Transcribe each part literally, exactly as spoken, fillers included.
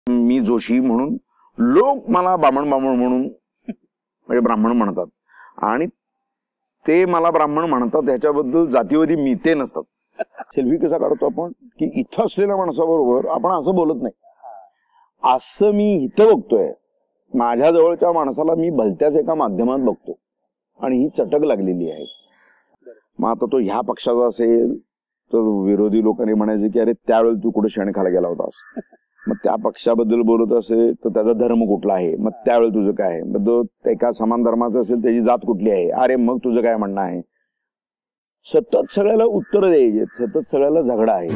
मी जोशी म्हणून लोक मला ब्राह्मण ब्राह्मण म्हणून म्हणजे ब्राह्मण म्हणतात आणि ते मला ब्राह्मण म्हणतात ह्याच्याबद्दल जातीवादी मी ते नसतात. सेल्फी कसा काढतो आपण की इथं असलेल्या माणसाबरोबर आपण असं बोलत नाही, असं मी इथं बघतोय. माझ्या जवळच्या माणसाला मी भलत्याच एका माध्यमात बघतो आणि ही चटक लागलेली आहे. मग आता तो ह्या पक्षाचा असेल तर विरोधी लोकांनी म्हणायचे की अरे त्यावेळेला तू कुठे शेण खायला गेला होतास. मग त्या पक्षाबद्दल बोलत असेल तर त्याचा धर्म कुठला आहे, मग त्यावेळेला तुझं काय आहे. मग तो एका समान धर्माचा असेल त्याची जात कुठली आहे, अरे मग तुझं काय म्हणणं आहे. सतत सगळ्याला उत्तर द्यायचे, सतत सगळ्याला झगडा आहे.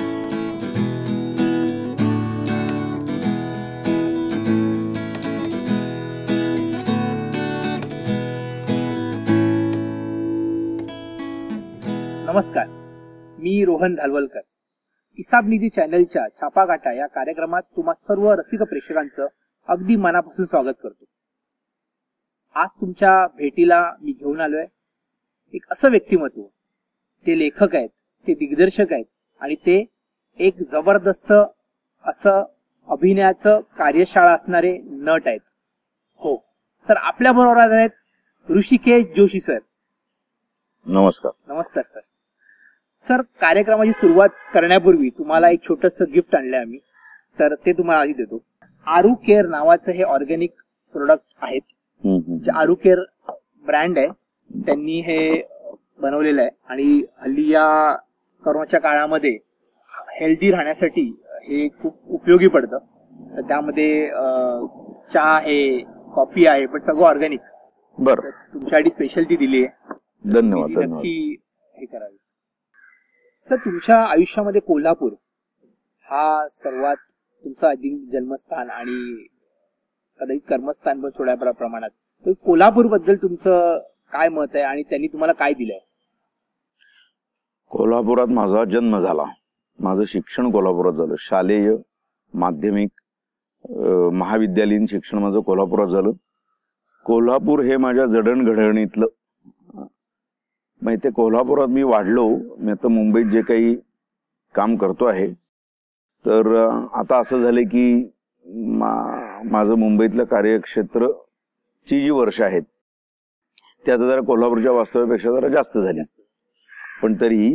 नमस्कार, मी रोहन धालवलकर. इसाब निधी चॅनलच्या छापागाटा या कार्यक्रमात तुम्हा सर्व रसिक प्रेक्षकांचं अगदी मनापासून स्वागत करतो. आज तुमच्या भेटीला मी घेऊन आलोय एक असं व्यक्तिमत्व. ते लेखक आहेत, ते दिग्दर्शक आहेत आणि ते एक जबरदस्त असं अभिनयाचं कार्यशाळा असणारे नट आहेत. हो, तर आपल्या बरोबर आहेत ऋषिकेश जोशी सर. नमस्कार. नमस्कार सर. सर, कार्यक्रमाची सुरुवात करण्यापूर्वी तुम्हाला एक छोटस गिफ्ट आणलंय आम्ही, तर ते तुम्हाला आधी देतो. आरू केअर नावाचं हे ऑर्गॅनिक प्रोडक्ट आहेत, जे आरू केअर ब्रँड आहे, त्यांनी हे बनवलेलं आहे आणि हल्ली या कोरोनाच्या काळामध्ये हेल्दी राहण्यासाठी हे खूप उपयोगी पडतं. तर त्यामध्ये चहा आहे, कॉफी आहे, पण सगळं ऑर्गॅनिक. बरं, तुमच्यासाठी स्पेशल ती दिली आहे. धन्यवाद. नक्की हे करावी. सर, तुमच्या आयुष्यामध्ये कोल्हापूर हा सर्वात तुमचं आधी जन्मस्थान आणि कदाचित कर्मस्थान पण थोड्या प्रमाणात. तर कोल्हापूर बद्दल तुमचं काय मत आहे आणि त्यांनी तुम्हाला काय दिलंय? कोल्हापुरात माझा जन्म झाला, माझं शिक्षण कोल्हापुरात झालं. शालेय, माध्यमिक, महाविद्यालयीन शिक्षण माझं कोल्हापुरात झालं. कोल्हापूर हे माझ्या जडणघडणीतलं. मग ते कोल्हापुरात मी वाढलो. मी आता मुंबईत जे काही काम करतो आहे, तर आता असं झालं की मा माझं मुंबईतलं कार्यक्षेत्रची जी वर्ष आहेत ते आता जरा कोल्हापूरच्या वास्तव्यापेक्षा जरा जास्त झाली. पण तरी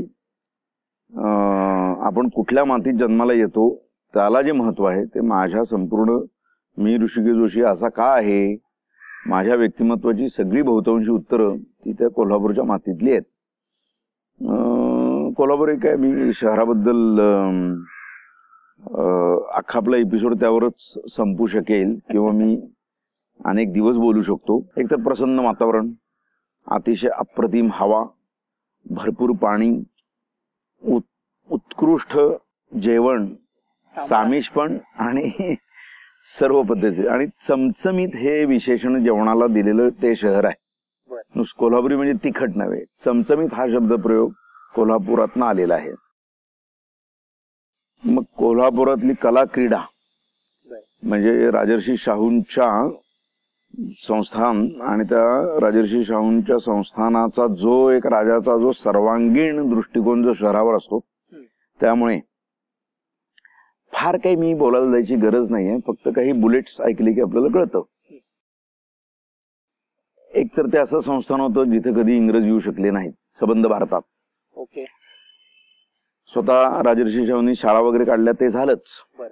आपण कुठल्या मातीत जन्माला येतो त्याला जे महत्व आहे ते माझ्या संपूर्ण मी ऋषिकेश जोशी असा का आहे, माझ्या व्यक्तिमत्वाची सगळी बहुतांशी उत्तरं ती त्या कोल्हापूरच्या मातीतली आहेत. कोल्हापूर एक आहे. मी शहराबद्दल अख्खा आपला एपिसोड त्यावरच संपू शकेल किंवा मी अनेक दिवस बोलू शकतो. एक तर प्रसन्न वातावरण, अतिशय अप्रतिम हवा, भरपूर पाणी, उत् उत्कृष्ट जेवण, सामिषपण आणि सर्व पद्धती आणि चमचमीत हे विशेषण जेवणाला दिलेलं ते शहर आहे. नुसतं कोल्हापुरी म्हणजे तिखट नव्हे, चमचमीत हा शब्द प्रयोग कोल्हापुरातनं आलेला आहे. मग कोल्हापुरातली कला क्रीडा म्हणजे राजर्षी शाहूंच्या संस्थान आणि त्या राजर्षी शाहूंच्या संस्थानाचा जो एक राजाचा जो सर्वांगीण दृष्टिकोन जो शहरावर असतो, त्यामुळे फार काही मी बोलायला जायची गरज नाहीये. फक्त काही बुलेट्स ऐकले की आपल्याला कळतं. एक तर ते असं संस्थान होतं जिथे कधी इंग्रज येऊ शकले नाहीत, सबंध भारतात. ओके. स्वतः राजर्षी शाहूंनी शाळा वगैरे काढल्या ते झालंच.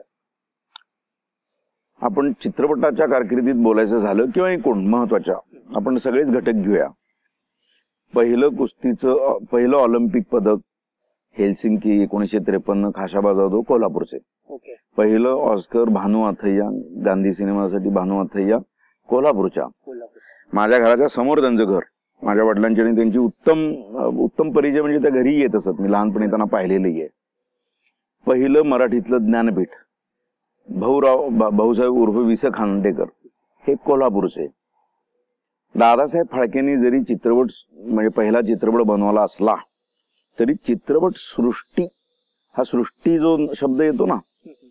आपण चित्रपटाच्या कारकिर्दीत बोलायचं झालं किंवा एकूण महत्वाच्या आपण सगळेच घटक घेऊया. पहिलं कुस्तीचं पहिलं ऑलिम्पिक पदक हेल्सिंकी एकोणीसशे त्रेपन्न खाशाबा जाधव कोल्हापूरचे. पहिलं ऑस्कर भानू अथय्या गांधी सिनेमासाठी भानू अथय्या कोल्हापूरच्या. माझ्या घराच्या समोर त्यांचं घर, माझ्या वडिलांची आणि त्यांची उत्तम उत्तम परिचय म्हणजे त्या घरी येत असत. मी लहानपणी त्यांना पाहिलेलंही आहे. पहिलं मराठीतलं ज्ञानपीठ भाऊराव भाऊसाहेब उर्फ वि स खांडेकर हे कोल्हापूरचे. दादासाहेब फाळकेंनी जरी चित्रपट म्हणजे पहिला चित्रपट बनवला असला तरी चित्रपट सृष्टी हा सृष्टी जो शब्द येतो ना,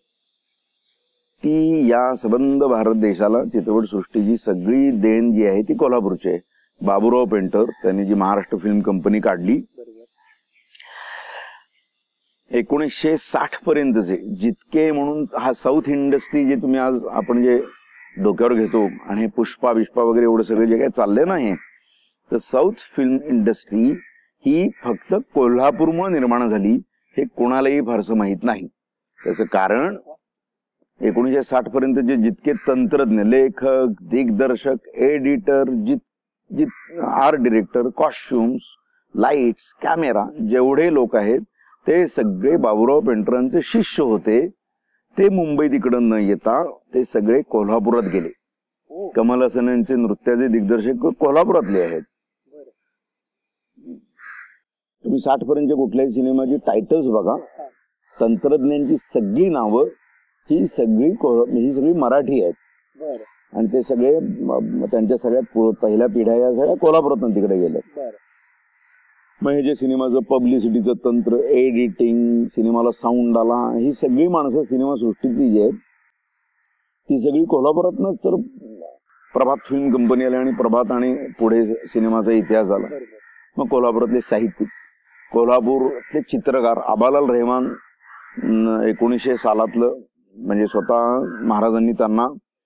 ती या सबंध भारत देशाला चित्रपट सृष्टीची सगळी देण जी आहे ती कोल्हापूरची आहे. बाबूराव पेंटर त्यांनी जी महाराष्ट्र फिल्म कंपनी काढली, एकोणीसशे साठ पर्यंतचे जितके म्हणून हा साऊथ इंडस्ट्री जे तुम्ही आज आपण जे डोक्यावर घेतो आणि हे पुष्पा बिष्पा वगैरे एवढं सगळं जे काही चाललंय ना हे, तर साऊथ फिल्म इंडस्ट्री ही फक्त कोल्हापूरमुळे निर्माण झाली हे कोणालाही फारसं माहीत नाही. त्याचं कारण एकोणीसशे साठ पर्यंत जे जितके तंत्रज्ञ, लेखक, दिग्दर्शक, एडिटर, जित जित art director, costumes, lights, camera जेवढे लोक आहेत ते सगळे बाबूराव पेंटरांचे शिष्य होते. ते मुंबईत इकडं न येता ते सगळे कोल्हापुरात गेले. कमल हसन यांचे नृत्याचे दिग्दर्शक कोल्हापुरातले आहेत. तुम्ही साठ पर्यंतच्या कुठल्याही सिनेमाची टायटल्स बघा, तंत्रज्ञांची सगळी नावं ही सगळी ही सगळी मराठी आहेत. आणि ते सगळे त्यांच्या सगळ्यात पहिल्या पिढ्या या सगळ्या कोल्हापुरातून तिकडे गेल्या. मग हे जे सिनेमाचं पब्लिसिटीचं तंत्र, एडिटिंग, सिनेमाला साऊंड आला, ही सगळी माणसं सिनेमा सृष्टीतली जी आहेत ती सगळी कोल्हापुरातनच. तर प्रभात फिल्म कंपनी आली आणि प्रभात आणि पुढे सिनेमाचा इतिहास आला. मग कोल्हापुरातले साहित्यिक, कोल्हापूरचे चित्रकार, आबालाल रेहमान एकोणीसशे सालातलं म्हणजे स्वतः महाराजांनी त्यांना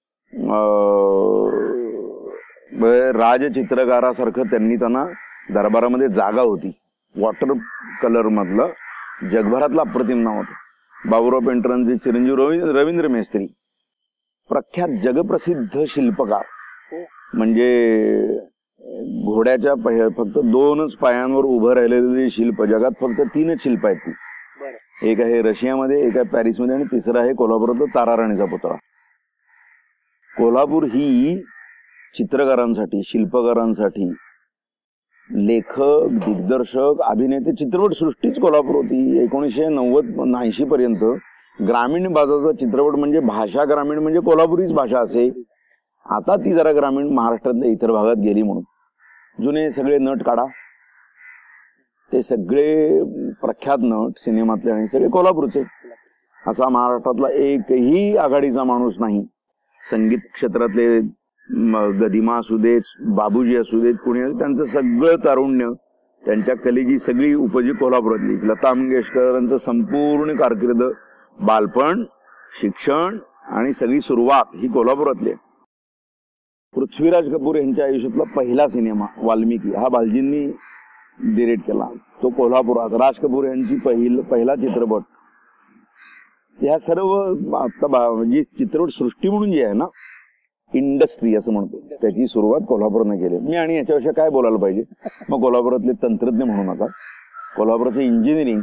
राजचित्रकारासारखं त्यांनी त्यांना दरबारामध्ये जागा होती. वॉटर कलर मधलं जगभरातलं अप्रतिम नाव होतं. बाबूराव पेंटरांचे चिरंजीव रवी रवींद्र मेस्त्री, प्रख्यात जगप्रसिद्ध शिल्पकार, म्हणजे घोड्याच्या फक्त दोनच पायांवर उभं राहिलेले शिल्प, जगात फक्त तीनच शिल्प आहेत ती. एक आहे रशियामध्ये, एक आहे पॅरिसमध्ये आणि तिसरं आहे कोल्हापुरातलं ताराराणीचा पुतळा. कोल्हापूर ही चित्रकारांसाठी, शिल्पकारांसाठी, लेखक, दिग्दर्शक, अभिनेते, चित्रपट सृष्टीच कोल्हापूर होती. एकोणीसशे नव्वद ऐंशी पर्यंत ग्रामीण भाषाचा चित्रपट म्हणजे भाषा ग्रामीण म्हणजे कोल्हापुरीच भाषा असे. आता ती जरा ग्रामीण महाराष्ट्रातल्या इतर भागात गेली. म्हणून जुने सगळे नट काढा, ते सगळे प्रख्यात नट सिनेमातले आणि सगळे कोल्हापूरचे. असा महाराष्ट्रातला एकही आघाडीचा माणूस नाही. संगीत क्षेत्रातले गदिमा असू देत, बाबूजी असू देत, कुणी, त्यांचं सगळं तारुण्य, त्यांच्या कलेची सगळी उपजी कोल्हापुरातली. लता मंगेशकरांचं संपूर्ण कारकीर्द, बालपण, शिक्षण आणि सगळी सुरुवात ही कोल्हापुरातली. पृथ्वीराज कपूर यांच्या आयुष्यातला पहिला सिनेमा वाल्मिकी हा बालजींनी डिरेक्ट केला, तो कोल्हापुरात. राज कपूर यांची पहिल पहिला चित्रपट. ह्या सर्व आता जी चित्रपट सृष्टी म्हणून जी आहे ना, इंडस्ट्री असं म्हणतो, त्याची सुरुवात कोल्हापूरने केली. मी आणि याच्याविषयी काय बोलायला पाहिजे, मग कोल्हापुरातले तंत्रज्ञ म्हणू नका, कोल्हापुराचं इंजिनिअरिंग,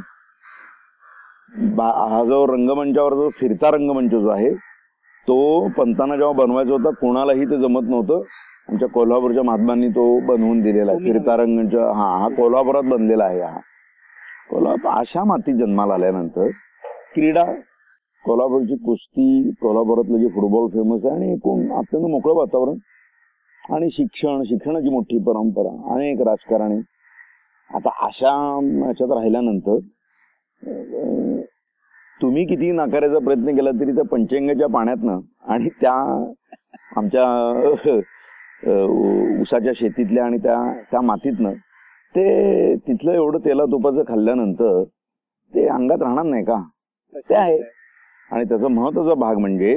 हा जो रंगमंचावर जो फिरता रंगमंच जो आहे तो पंतांना जेव्हा बनवायचा होता कोणालाही ते जमत नव्हतं. आमच्या कोल्हापूरच्या महात्मांनी तो बनवून दिलेला आहे. फिरता रंगमंच हा हा कोल्हापुरात बनलेला आहे. हा कोल्हापूर अशा मातीत जन्माला आल्यानंतर क्रीडा, कोल्हापूरची कुस्ती, कोल्हापुरातलं जे फुटबॉल फेमस आहे आणि एकूण अत्यंत मोकळं वातावरण आणि शिक्षण, शिक्षणाची मोठी परंपरा, अनेक राजकारणी. आता अशा ह्याच्यात राहिल्यानंतर तुम्ही किती नाकारायचा प्रयत्न केला तरी त्या पंचगंगेच्या पाण्यातनं आणि त्या आमच्या ऊसाच्या शेतीतल्या आणि त्या त्या मातीतनं ते तिथलं एवढं तेला तुपाचं खाल्ल्यानंतर ते अंगात राहणार नाही का, ते आहे. आणि त्याचा महत्वाचा भाग म्हणजे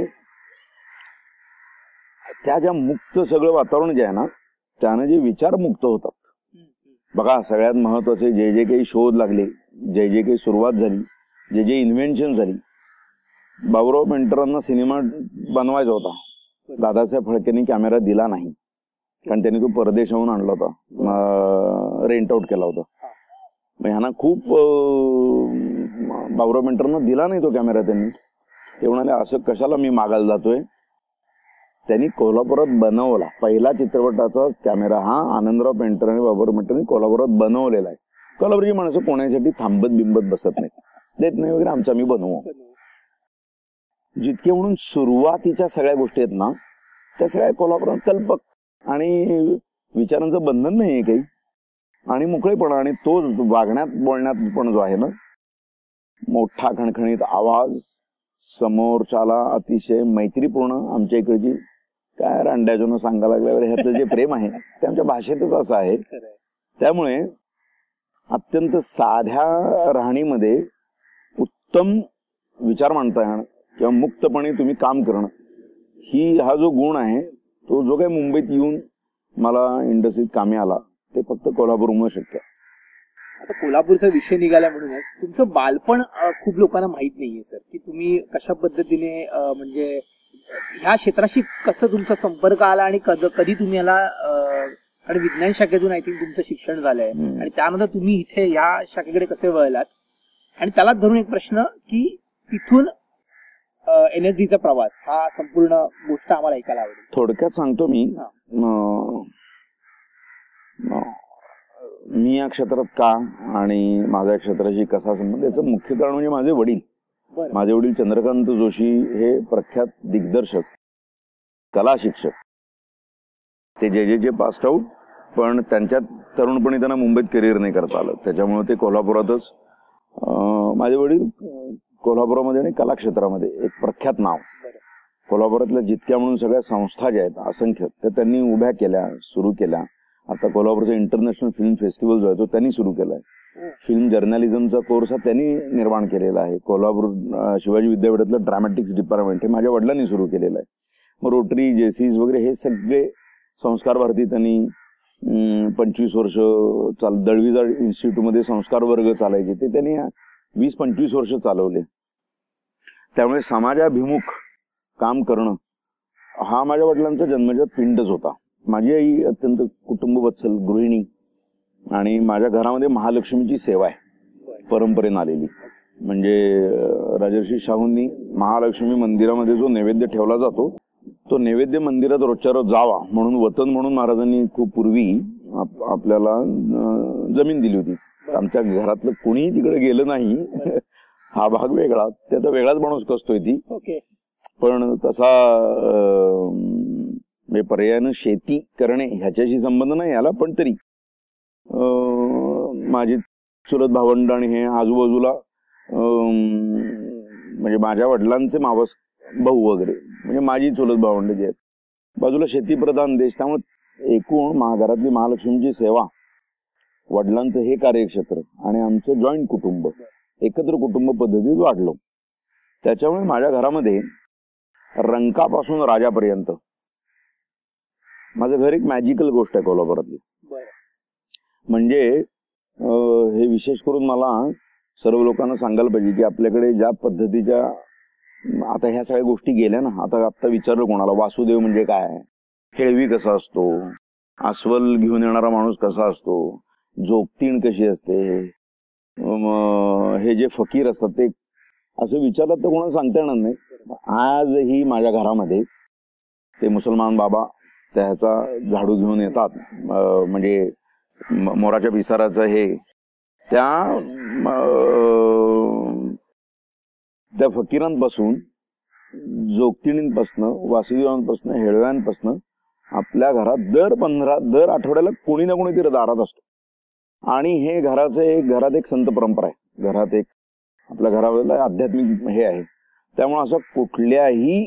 त्या ज्या मुक्त सगळं वातावरण जे आहे ना, त्यानं जे विचार मुक्त होतात. बघा, सगळ्यात महत्वाचे जे जे काही शोध लागले, जे जे काही सुरुवात झाली, जे जे इन्व्हेन्शन झाली. बाबूराव पेंटरांना सिनेमा बनवायचा होता, दादासाहेब फाळकेंनी कॅमेरा दिला नाही, कारण त्यांनी तो परदेशाहून आणला होता, रेंट आउट केला होता. मग ह्यांना खूप बाबूराव पेंटरांना दिला नाही तो कॅमेरा. त्यांनी ते म्हणाले असं कशाला मी मागायला जातोय. त्यांनी कोल्हापुरात बनवला पहिला चित्रपटाचा कॅमेरा हा आनंदराव पेंटर आणि बाबूराव पेंटरांनी कोल्हापुरात बनवलेला आहे. कोल्हापूरची माणसं कोणासाठी थांबत बिंबत बसत नाही, देत नाही वगैरे, आमचं आम्ही बनवू. जितके म्हणून सुरुवातीच्या सगळ्या गोष्टी आहेत ना, त्या सगळ्या कोल्हापुरात कल्पक आणि विचारांचं बंधन नाही आहे काही, आणि मोकळेपणा. आणि तो वागण्यात बोलण्यात पण जो आहे ना, मोठा खणखणीत आवाज, समोरच्याला अतिशय मैत्रीपूर्ण, आमच्या इकडची काय रांड्याजोनं सांगायला लागल्यावर ह्यातलं जे प्रेम आहे ते आमच्या भाषेतच असं आहे. त्यामुळे अत्यंत साध्या राहणीमध्ये उत्तम विचार मांडता येणं किंवा मुक्तपणे तुम्ही काम करणं, ही हा जो गुण आहे तो जो काही मुंबईत येऊन मला इंडस्ट्रीत कामी आला ते फक्त कोल्हापूरमुळे शक्य आहे. आता कोल्हापूरचा विषय निघाला म्हणूनच तुमचं बालपण अ, खूप लोकांना माहित नाहीये सर, की तुम्ही कशा पद्धतीने अ, म्हणजे ह्या क्षेत्राशी कसं तुमचा संपर्क आला आणि कधी कधी तुम्ही याला अ, आणि विज्ञान शाखेतून आय थिंक तुमचं शिक्षण झालंय हम्म. आणि त्यानंतर तुम्ही इथे ह्या शाखेकडे कसे वळलात, आणि त्यालाच धरून एक प्रश्न की तिथून एनएसडीचा प्रवास हा संपूर्ण गोष्ट आम्हाला ऐकायला आवडेल. थोडक्यात सांगतो मी. हा. अं, अं, मी या क्षेत्रात का आणि माझ्या या क्षेत्राशी कसा संबंध, याचं मुख्य कारण म्हणजे माझे वडील. बरं. माझे वडील चंद्रकांत जोशी हे प्रख्यात दिग्दर्शक, कला शिक्षक. ते जे जे जे पास्ट आउट, पण त्यांच्यात तरुणपणी त्यांना मुंबईत करिअर नाही करता आलं, त्याच्यामुळे ते कोल्हापुरातच. अं, माझे वडील अं, कोल्हापुरामध्ये आणि कला क्षेत्रामध्ये एक प्रख्यात नाव. बरं. कोल्हापुरातल्या जितक्या म्हणून सगळ्या संस्था ज्या आहेत असंख्य, त्या त्यांनी उभ्या केल्या, सुरू केल्या. आता कोल्हापूरचा इंटरनॅशनल फिल्म फेस्टिवल जो आहे तो त्यांनी सुरू केलाय. फिल्म जर्नलिझमचा कोर्स हा त्यांनी निर्माण केलेला आहे. कोल्हापूर अं, शिवाजी विद्यापीठातलं ड्रामॅटिक्स डिपार्टमेंट हे माझ्या वडिलांनी सुरू केलेलं आहे. मग रोटरी, जेसीज वगैरे हे सगळे संस्कार भारती त्यांनी अं, पंचवीस वर्ष चाल दळवीजाड इन्स्टिट्यूटमध्ये संस्कार वर्ग चालायचे, ते त्यांनी वीस पंचवीस वर्ष चालवले. त्यामुळे समाजाभिमुख काम करणं हा माझ्या वडिलांचा जन्मजात पिंडच होता. माझी आई अत्यंत कुटुंबवत्सल गृहिणी, आणि माझ्या घरामध्ये महालक्ष्मीची सेवा आहे परंपरेने आलेली. म्हणजे अं, राजर्षी शाहूंनी महालक्ष्मी मंदिरामध्ये जो नैवेद्य ठेवला जातो तो नैवेद्य मंदिरात रोजच्या रोज जावा म्हणून वतन म्हणून महाराजांनी खूप पूर्वी आप, आपल्याला अं, जमीन दिली होती. आमच्या घरातलं कोणीही तिकडे गेलं नाही. हा भाग वेगळा, त्याचा वेगळाच माणूस कसतोय ती. ओके. पण तसा अं, म्हणजे पर्यायानं शेती करणे ह्याच्याशी संबंध नाही आला, पण तरी अं, माझी चुलत भावंड आणि हे आजूबाजूला अं, म्हणजे माझ्या वडिलांचे मावस भाऊ वगैरे, म्हणजे माझी चुलत भावंड जे आहेत, बाजूला शेतीप्रधान देश. त्यामुळे एकूण महाघरातली महालक्ष्मीची सेवा, वडिलांचं हे कार्यक्षेत्र आणि आमचं जॉईंट कुटुंब, एकत्र कुटुंब पद्धतीत वाढलो. त्याच्यामुळे माझ्या घरामध्ये रंकापासून राजापर्यंत माझं घर एक मॅजिकल गोष्ट आहे कोल्हापुरातली. बरं. म्हणजे अं, हे विशेष करून मला सर्व लोकांना सांगायला पाहिजे की आपल्याकडे ज्या पद्धतीच्या आता ह्या सगळ्या गोष्टी गेल्या ना, आता आत्ता विचारलं कोणाला वासुदेव म्हणजे काय, हेळवी कसा असतो, अस्वल घेऊन येणारा माणूस कसा असतो, जोगतीण कशी असते, हे जे फकीर असतात ते असं विचारलं तर कोणाला सांगता येणार नाही. आजही माझ्या घरामध्ये ते मुसलमान बाबा त्याचा झाडू घेऊन येतात, म्हणजे मोराच्या पिसाराचं हे, त्या त्या फकीरांपासून, जोगतिणींपासनं, वासुदेवांपासनं, हेळव्यांपासनं आपल्या घरात दर पंधरा दर आठवड्याला कोणी ना कोणी तरी दारात असतो. आणि हे घराचं एक घरात एक संत परंपरा आहे, घरात एक आपल्या घराला आध्यात्मिक हे आहे. त्यामुळे असं कुठल्याही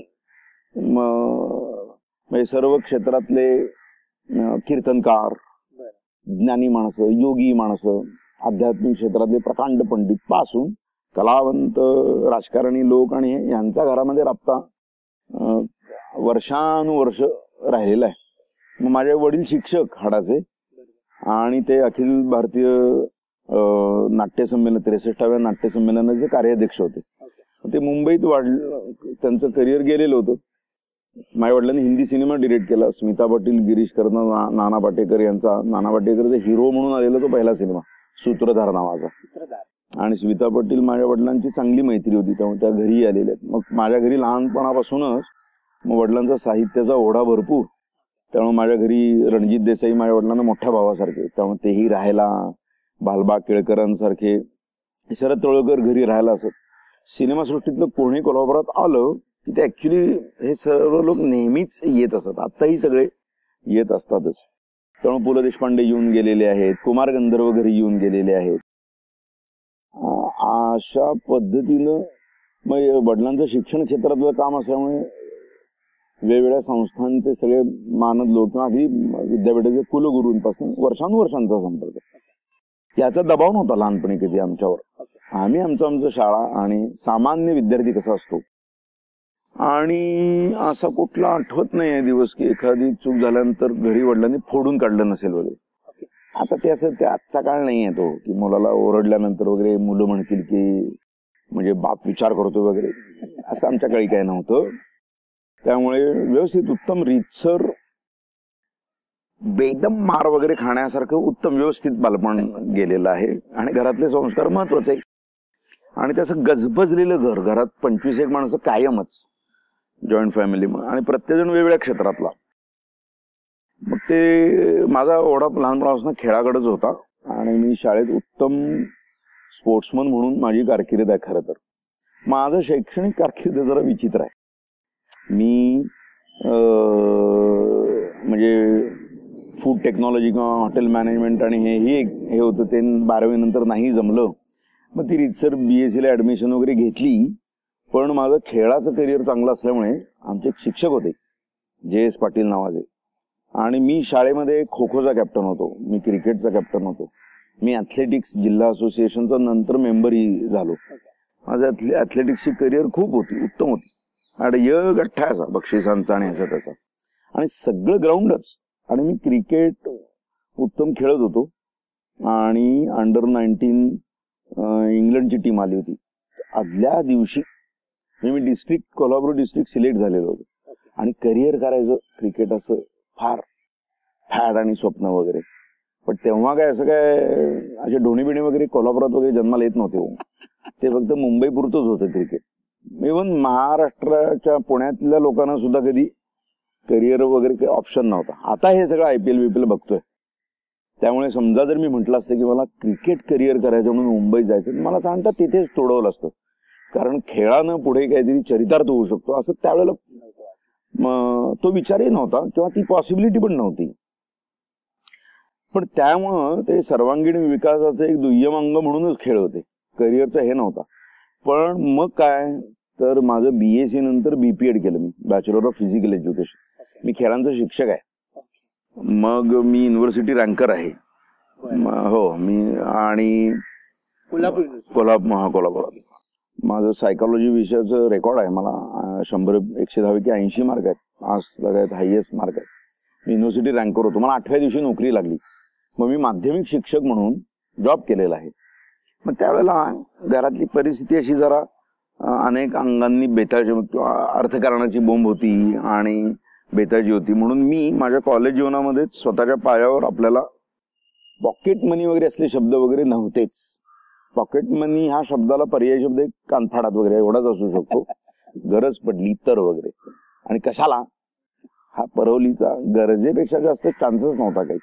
म्हणजे सर्व क्षेत्रातले कीर्तनकार, ज्ञानी माणसं, योगी माणसं, आध्यात्मिक क्षेत्रातले प्रकांड पंडित पासून कलावंत, राजकारणी लोक आणि यांचा घरामध्ये राबता वर्षानुवर्ष राहिलेला आहे. मग माझे वडील शिक्षक हाडाचे, आणि ते अखिल भारतीय नाट्य संमेलन, त्रेसष्टाव्या नाट्य संमेलनाचे कार्याध्यक्ष होते. ते मुंबईत वाढलं, त्यांचं करिअर गेलेलं होतं. माझ्या वडिलांनी हिंदी सिनेमा डिरेक्ट केला, स्मिता पाटील, गिरीश कर्नाड, नाना पाटेकर यांचा. नाना पाटेकरचा हिरो म्हणून आलेला तो पहिला सिनेमा सूत्रधार नावाचा. आणि स्मिता पाटील माझ्या वडिलांची चांगली मैत्री होती, त्यामुळे त्या घरी आलेल्या आहेत. मग माझ्या घरी लहानपणापासूनच मग वडिलांचा साहित्याचा ओढा भरपूर, त्यामुळे माझ्या घरी रणजित देसाई माझ्या वडिलांना मोठ्या भावासारखे, त्यामुळे तेही राहायला, भालबा केळकरांसारखे, शरद तळवकर घरी राहायला असत. सिनेमासृष्टीतलं कोणी कोल्हापुरात आलं की ते ऍक्च्युली हे सर्व लोक नेहमीच येत असत, आत्ताही सगळे येत असतातच. त्यामुळे पु ल देशपांडे येऊन गेलेले आहेत, कुमार गंधर्व घरी येऊन गेलेले आहेत. अशा पद्धतीनं मग वडिलांचं शिक्षण क्षेत्रातलं काम असल्यामुळे वेगवेगळ्या संस्थांचे सगळे मानद लोक किंवा अगदी विद्यापीठाचे कुलगुरूंपासून वर्षानुवर्षांचा संपर्क. याचा दबाव नव्हता लहानपणी कधी आमच्यावर. आम्ही आमचं आमचं शाळा आणि सामान्य विद्यार्थी कसा असतो. आणि असा कुठला आठवत नाही दिवस की एखादी चूक झाल्यानंतर घरी वडिलांनी फोडून काढलं नसेल वगैरे. आता ते असं ते आजचा काळ नाही आहे तो की मुलाला ओरडल्यानंतर वगैरे मुलं म्हणतील की म्हणजे बाप विचार करतो वगैरे, असं आमच्या काळी काय नव्हतं. त्यामुळे व्यवस्थित उत्तम रीतसर बेदम मार वगैरे खाण्यासारखं उत्तम व्यवस्थित बालपण गेलेलं आहे. आणि घरातले संस्कार महत्वाचे आहे. आणि त्याचं गजबजलेलं घर, घरात पंचवीस एक माणसं कायमच, जॉईंट फॅमिली, आणि प्रत्येकजण वेगवेगळ्या क्षेत्रातला. मग ते माझा ओढा लहानपणापासून खेळाकडेच होता. आणि मी शाळेत उत्तम स्पोर्ट्समन म्हणून माझी कारकीर्द आहे. खरं तर माझं शैक्षणिक कारकीर्द जरा विचित्र आहे. मी म्हणजे फूड टेक्नॉलॉजी किंवा हॉटेल मॅनेजमेंट आणि हेही एक हे होतं, ते बारावी नंतर नाही जमलं. मग ती रीतसर बी एस सीला ॲडमिशन वगैरे घेतली. पण माझं खेळाचं करिअर चांगलं असल्यामुळे आमचे एक शिक्षक होते जे एस पाटील नावाचे, आणि मी शाळेमध्ये खो खोचा कॅप्टन होतो, मी क्रिकेटचा कॅप्टन होतो, मी ॲथलेटिक्स जिल्हा असोसिएशनचा नंतर मेंबरही झालो. माझं ॲथले ॲथलेटिक्सची करिअर खूप होती, उत्तम होती. आणि य गठ्ठा असा बक्षिसांचा आणि ह्याचा त्याचा, आणि सगळं ग्राउंडच. आणि मी क्रिकेट उत्तम खेळत होतो. आणि अंडर नाईन्टीन इंग्लंडची टीम आली होती. आदल्या दिवशी मी डिस्ट्रिक्ट कोल्हापूर डिस्ट्रिक्ट सिलेक्ट झालेलो होतो. आणि करिअर करायचं क्रिकेट असं फार फॅड आणि स्वप्न वगैरे. पण तेव्हा काय असं काय असे ढोणी बिणी वगैरे कोल्हापुरात वगैरे जन्माला येत नव्हते हो. ते फक्त मुंबई पुरतच होतं क्रिकेट. इव्हन महाराष्ट्राच्या पुण्यातल्या लोकांना सुद्धा कधी करिअर वगैरे काही ऑप्शन नव्हता. आता हे सगळं आय पी एल बीपीएल बघतोय. त्यामुळे समजा जर मी म्हटलं असतं की मला क्रिकेट करिअर करायचं म्हणून मुंबईत जायचं, मला सांगता तिथेच तोडवलं असतं. कारण खेळानं पुढे काहीतरी चरितार्थ होऊ शकतो असं त्यावेळेला तो विचारही नव्हता किंवा ती पॉसिबिलिटी पण नव्हती. पण त्यामुळं ते सर्वांगीण विकासाचं एक दुय्यम अंग म्हणूनच खेळ होते, करिअरचं हे नव्हता. पण मग काय तर माझं बी एस सी नंतर बीपीएड केलं मी, बॅचलर ऑफ फिजिकल एज्युकेशन. मी खेळांचा शिक्षक आहे. मग मी युनिव्हर्सिटी रँकर आहे. हो मी आणि कोल्हापूर कोल्हापूर हा कोल्हापुरात माझं सायकोलॉजी विषयाचं रेकॉर्ड आहे. मला शंभर एकशे दहापैकी ऐंशी मार्क आहेत. आज सगळ्यात हायएस्ट मार्क आहेत. मी युनिव्हर्सिटी रँकर होतो. मला आठव्या दिवशी नोकरी लागली. मग मी माध्यमिक शिक्षक म्हणून जॉब केलेला आहे. मग त्यावेळेला घरातली परिस्थिती अशी जरा अनेक अंगांनी बेताळची किंवा अर्थकारणाची बोंब होती आणि बेताळजी होती. म्हणून मी माझ्या कॉलेज जीवनामध्ये स्वतःच्या पायावर आपल्याला पॉकेट मनी वगैरे असले शब्द वगैरे नव्हतेच. पॉकेट मनी हा शब्दाला पर्यायी शब्द एक कानफाडात वगैरे एवढाच असू शकतो, गरज पडली तर वगैरे. आणि कशाला हा परवलीचा गरजेपेक्षा जास्त चान्सेस नव्हता काही.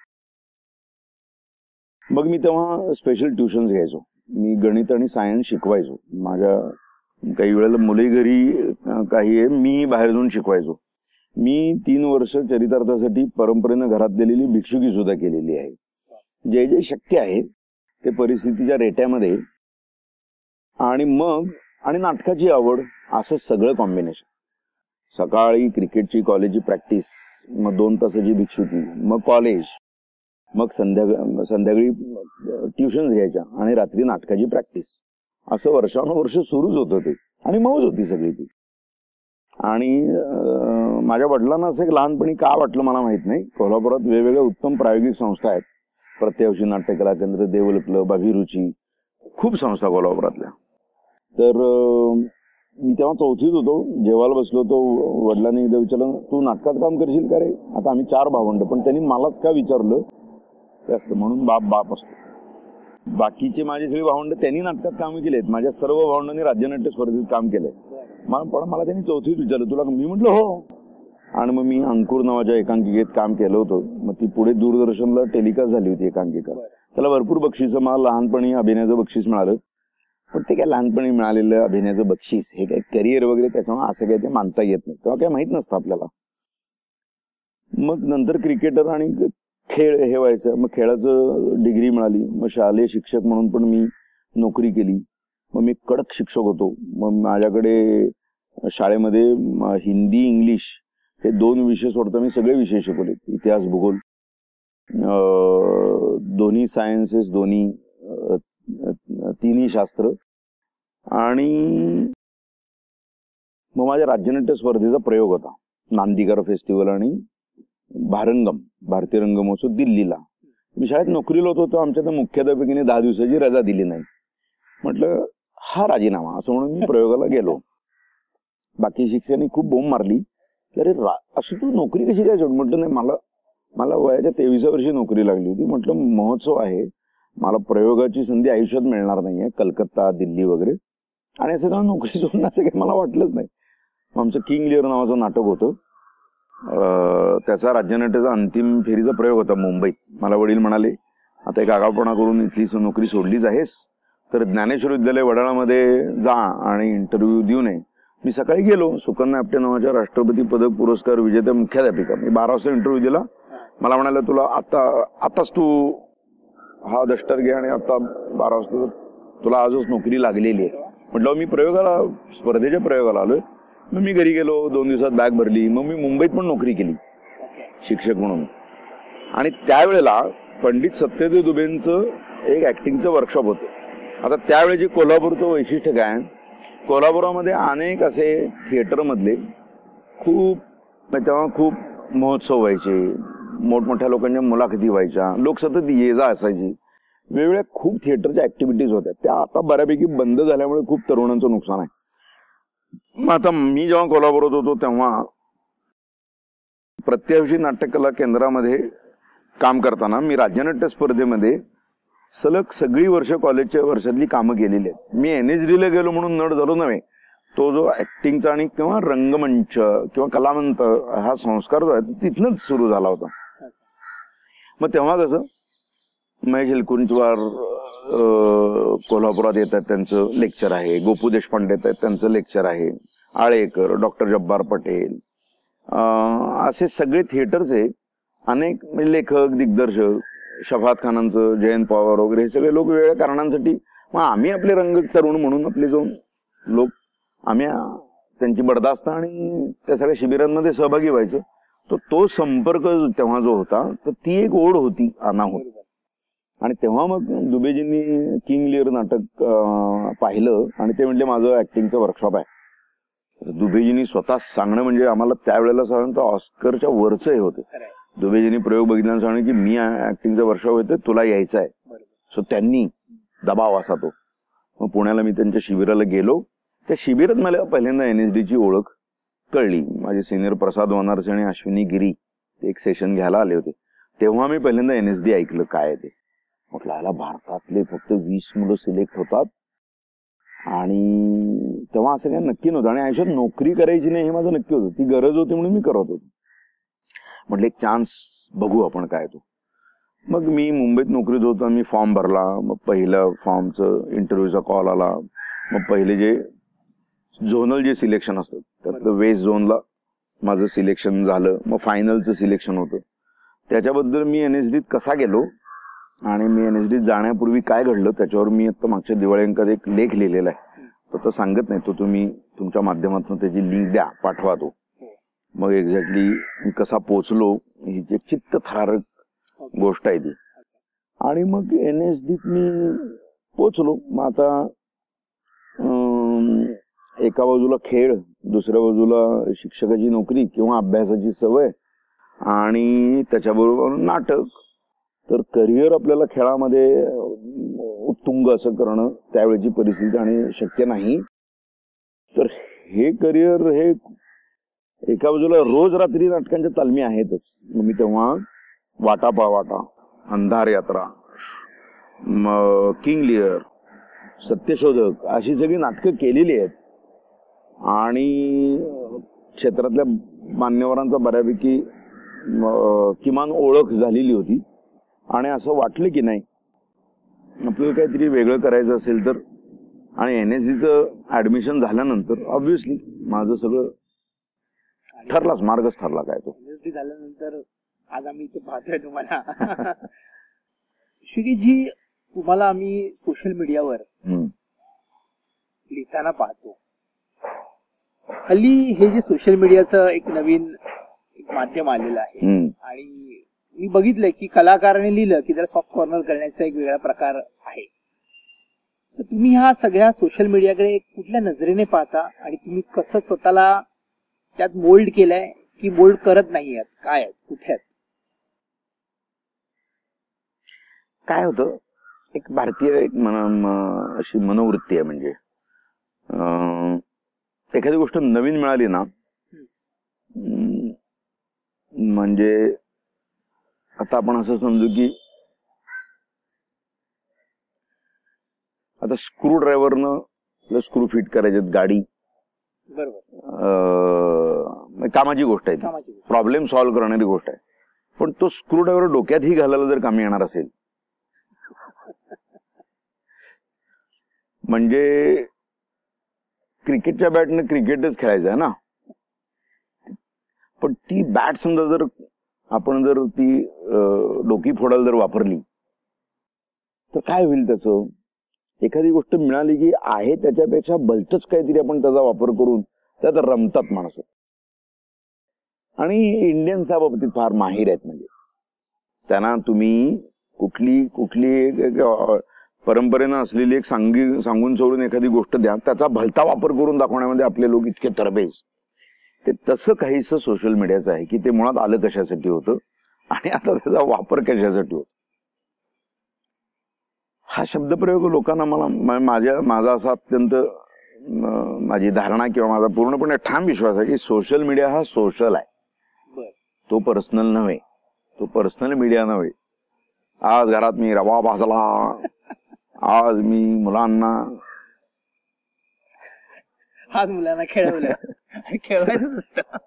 मग मी तेव्हा स्पेशल ट्युशन्स घ्यायचो. मी गणित आणि सायन्स शिकवायचो. माझ्या काही वेळेला मुले घरी काही आहे, मी बाहेर जाऊन शिकवायचो. मी तीन वर्ष चरितार्थासाठी परंपरेनं घरात दिलेली भिक्षुकी सुद्धा केलेली आहे. जे जे शक्य आहे ते परिस्थितीच्या रेट्यामध्ये. आणि मग आणि नाटकाची आवड असं सगळं कॉम्बिनेशन. सकाळी क्रिकेटची कॉलेजची प्रॅक्टिस, मग दोन तासाची भिक्षुकी, मग कॉलेज, मग संध्या संध्याकाळी ट्युशन्स घ्यायच्या आणि रात्री नाटकाची प्रॅक्टिस. असं वर्षानुवर्ष सुरूच होतं ते. आणि मौज होती सगळी ती. आणि माझ्या वडिलांना असं एक लहानपणी का वाटलं मला माहित नाही, कोल्हापुरात वेगवेगळ्या उत्तम प्रायोगिक संस्था आहेत. प्रत्यवशी नाट्यकला केंद्र, देवल क्लब, अभिरुची, खूप संस्था कोल्हापुरातल्या. तर मी तेव्हा चौथीत होतो. जेवायला बसलो तो वडिलांनी एकदा विचारलं, तू नाटकात काम करशील का रे? आता आम्ही चार भावंड, पण त्यांनी मलाच का विचारलं ते असतं म्हणून बाप बाप असतो. बाकीचे माझे सगळे भावंड त्यांनी नाटकात काम केलेत. माझ्या सर्व भावंडांनी राज्यनाट्य स्पर्धेत काम केलंय. पण मला त्यांनी चौथीत विचारलं तुला, मी म्हटलं हो. आणि मग मी अंकुर नावाच्या एकांकिकेत काम केलं होतं. मग ती पुढे दूरदर्शनला टेलिकास्ट झाली होती एकांकिका. त्याला भरपूर बक्षिसं, मला लहानपणी अभिनयाचं बक्षीस मिळालं. पण ते काय लहानपणी मिळालेलं अभिनयाचं बक्षीस हे काय करिअर वगैरे त्याच्यामुळे असं काय ते मानता येत नाही. तेव्हा काय माहित नसतं आपल्याला. मग नंतर क्रिकेटर आणि खेळ हे व्हायचं. मग खेळाचं डिग्री मिळाली. मग शालेय शिक्षक म्हणून पण मी नोकरी केली. मग मी कडक शिक्षक होतो. मग माझ्याकडे शाळेमध्ये हिंदी इंग्लिश हे दोन विषय सोडता मी सगळे विषय शिकवले. इतिहास भूगोल दोन्ही सायन्सेस दोन्ही तिन्ही शास्त्र. आणि मग माझ्या राज्यनाट्य स्पर्धेचा प्रयोग होता नांदीकर फेस्टिवल आणि भारंगम भारतीय रंगमहोत्सव दिल्लीला. मी शाळेत नोकरीला होतो तर आमच्या त्या मुख्याध्यापकीने दहा दिवसाची रजा दिली नाही. म्हटलं हा राजीनामा असं म्हणून मी प्रयोगाला गेलो. बाकी शिक्षकांनी खूप बोंब मारली की अरे असं तू नोकरी कशी काय सोड. म्हटलं नाही, मला मला वयाच्या तेविसा वर्षी नोकरी लागली होती. म्हटलं महोत्सव आहे, मला प्रयोगाची संधी आयुष्यात मिळणार नाहीये, कलकत्ता दिल्ली वगैरे, आणि असं काय नोकरी सोडण्याचं काही मला वाटलंच नाही. आमचं किंग लिअर नावाचं नाटक होतं. त्याचा राज्यनाट्याचा अंतिम फेरीचा प्रयोग होता मुंबईत. मला वडील म्हणाले आता एक आगावपणा करून इथली नोकरी सोडलीच आहेस तर ज्ञानेश्वर विद्यालय वडाळामध्ये जा आणि इंटरव्ह्यू देऊ नये. मी सकाळी गेलो. सुकन्या आपटे नावाच्या राष्ट्रपती पदक पुरस्कार विजेत्या मुख्याध्यापिका. मी बारा वाजता इंटरव्ह्यू दिला. मला म्हणाले तुला आता आताच तू हा दष्टर घे आणि आता बारा वाजता तुला आजच नोकरी लागलेली आहे. म्हटलं मी प्रयोगाला स्पर्धेच्या प्रयोगाला आलोय. मग मी घरी गेलो, दोन दिवसात बॅग भरली. मग मी मुंबईत पण नोकरी केली शिक्षक म्हणून. आणि त्यावेळेला पंडित सत्यदेव दुबेंचं एक ऍक्टिंगचं वर्कशॉप होतं. आता त्यावेळेची कोल्हापूरचं वैशिष्ट्य काय, कोल्हापुरामध्ये अनेक असे थिएटरमधले खूप तेव्हा खूप महोत्सव व्हायचे, मोठमोठ्या लोकांच्या मुलाखती व्हायच्या, लोक सतत ये जा असायची, वेगवेगळ्या खूप थिएटरच्या ऍक्टिव्हिटीज होत्या. त्या आता बऱ्यापैकी बंद झाल्यामुळे खूप तरुणांचं नुकसान आहे. मग आता मी जेव्हा कोल्हापुरात होतो तेव्हा प्रत्यक्षी नाट्यकला केंद्रामध्ये काम करताना मी राज्यनाट्य स्पर्धेमध्ये सलग सगळी वर्ष कॉलेजच्या वर्षातली कामं केलेली आहेत. मी एन एच डी ला गेलो म्हणून नट झालो नव्हे. तो जो ऍक्टिंगचा आणि किंवा रंगमंच किंवा कलावंत हा संस्कार जो आहे तिथनच सुरू झाला होता. मग तेव्हा कसं महेश एलकुंचवार कोल्हापुरात येतात, त्यांचं लेक्चर आहे. गोपू देशपांडे येतात, त्यांचं लेक्चर आहे. आळेकर, डॉक्टर जब्बार पटेल, असे सगळे थिएटरचे अनेक लेखक दिग्दर्शक, शफात खानांचं, जयंत पवार वगैरे हे सगळे लोक वेगवेगळ्या कारणांसाठी. मग आम्ही आपले रंग तरुण म्हणून आपले जो लोक आम्ही त्यांची बडदास्त आणि त्या सगळ्या शिबिरांमध्ये सहभागी व्हायचं. तर तो संपर्क तेव्हा जो होता तर ती एक ओढ होती अनाहूत. आणि तेव्हा मग दुबेजींनी किंग लिअर नाटक पाहिलं आणि ते म्हणले माझं ऍक्टिंगचं वर्कशॉप आहे. दुबेजींनी स्वतः सांगणं म्हणजे आम्हाला त्यावेळेला साधारणतः ऑस्करच्या वरचं हे होतं. दुबेजींनी प्रयोग बघितल्यानं सांगणं की मी ऍक्टिंगचं वर्कशॉप होतं, तुला यायचं आहे. सो त्यांनी दबाव असा तो. मग पुण्याला मी त्यांच्या शिबिराला गेलो. त्या शिबिरात मला पहिल्यांदा एन एस डीची ओळख कळली. माझे सिनियर प्रसाद वनारसे आणि अश्विनी गिरी ते एक सेशन घ्यायला आले होते. तेव्हा मी पहिल्यांदा एन एस डी ऐकलं काय ते. म्हटलं याला भारतातले फक्त वीस मुलं सिलेक्ट होतात आणि तेव्हा असं काही नक्की नव्हतं. आणि आयुष्यात नोकरी करायची नाही हे माझं नक्की होतं. ती गरज होती म्हणून मी करत होतो. म्हटलं एक चान्स बघू आपण काय तो. मग मी मुंबईत नोकरीत होतो. मी फॉर्म भरला. मग पहिलं फॉर्मचं इंटरव्ह्यूचा कॉल आला. मग पहिले जे झोनल जे सिलेक्शन असतं त्यातलं वेस्ट झोनला माझं सिलेक्शन झालं. मग फायनलचं सिलेक्शन होतं. त्याच्याबद्दल मी एन एस डीत कसा गेलो आणि मी एन एस डीत जाण्यापूर्वी काय घडलं त्याच्यावर मी आता मागच्या दिवाळी अंकात एक लेख लिहिलेला आहे. तो तर सांगत नाही, तो तुम्ही तुमच्या माध्यमातून त्याची लिंक द्या, पाठवा तो. मग एक्झॅक्टली मी कसा पोचलो ही एक चित्त थरारक गोष्ट आहे ती. आणि मग एन एस डीत मी पोचलो. मग आता एका बाजूला खेळ, दुसऱ्या बाजूला शिक्षकाची नोकरी किंवा अभ्यासाची सवय आणि त्याच्याबरोबर नाटक. तर करिअर आपल्याला खेळामध्ये उत्तुंग असं करणं त्यावेळेची परिस्थिती आणि शक्य नाही. तर हे करिअर हे एका बाजूला रोज रात्री नाटकांच्या तालमी आहेतच. मग मी तेव्हा वाटा पावाटा, अंधार यात्रा, किंग लिअर, सत्यशोधक अशी सगळी नाटकं केलेली आहेत. आणि क्षेत्रातल्या मान्यवरांचा बऱ्यापैकी किमान ओळख झालेली होती. आणि असं वाटलं की नाही आपल्याला काहीतरी वेगळं करायचं असेल तर. आणि एन एस डीचं ऍडमिशन झाल्यानंतर ऑब्व्हियसली माझं सगळं ठरलाच, मार्गच ठरला काय तो. एन एस डी झाल्यानंतर आज आम्ही इथे पाहतोय तुम्हाला. श्रीजी, तुम्हाला आम्ही सोशल मीडियावर लिहिताना पाहतो. हल्ली हे जे सोशल मीडियाचं एक नवीन एक माध्यम आलेलं आहे आणि मी बघितलंय की कलाकाराने लिहिलं की त्याला सॉफ्ट कॉर्नर करण्याचा एक वेगळा प्रकार आहे. तर तुम्ही ह्या सगळ्या सोशल मीडियाकडे कुठल्या नजरेने पाहता आणि तुम्ही कसं स्वतःला त्यात मोल्ड केलंय की मोल्ड करत नाही आहात, काय आहेत, कुठे आहेत? काय होतं, एक भारतीय एक मन म- अशी मनोवृत्ती आहे, म्हणजे अं, एखादी गोष्ट नवीन मिळाली ना, अं, म्हणजे आता आपण असं समजू की आता स्क्रू ड्रायव्हरनं स्क्रू फिट करायचे गाडी, बरोबर, अं, कामाची गोष्ट आहे ती, कामाची गोष्ट. प्रॉब्लेम सॉल्व्ह करणारी गोष्ट आहे. पण तो स्क्रू ड्रायव्हर डोक्यातही घालायला जर कामी येणार असेल, म्हणजे क्रिकेटच्या बॅटने क्रिकेटच खेळायचं आहे ना, पण ती बॅट समजा जर आपण जर ती अं, डोकी फोडायला जर वापरली तर काय होईल त्याचं? एखादी गोष्ट मिळाली की आहे त्याच्यापेक्षा भलतंच काहीतरी आपण त्याचा वापर करून त्यात रमतात माणसं. आणि इंडियन्स त्या बाबतीत फार माहीर आहेत. म्हणजे त्यांना तुम्ही कुठली कुठली एक परंपरेनं असलेली एक सांगी सांगून सोडून एखादी गोष्ट द्या, त्याचा भलता वापर करून दाखवण्यामध्ये आपले लोक इतके तरबेज. ते तसं काहीसं सोशल मीडियाचं आहे की ते मुळात आलं कशासाठी होतं आणि आता त्याचा वापर कशासाठी होतो. हा शब्दप्रयोग लोकांना मला माझ्या माझा असा अत्यंत माझी धारणा किंवा माझा पूर्णपणे ठाम विश्वास आहे की सोशल मीडिया हा सोशल आहे, तो पर्सनल नव्हे, तो पर्सनल मीडिया नव्हे. आज घरात मी रवा भाजला, आज मी मुलांना आज मुलांना खेळवलं, खेळवायचं असतं.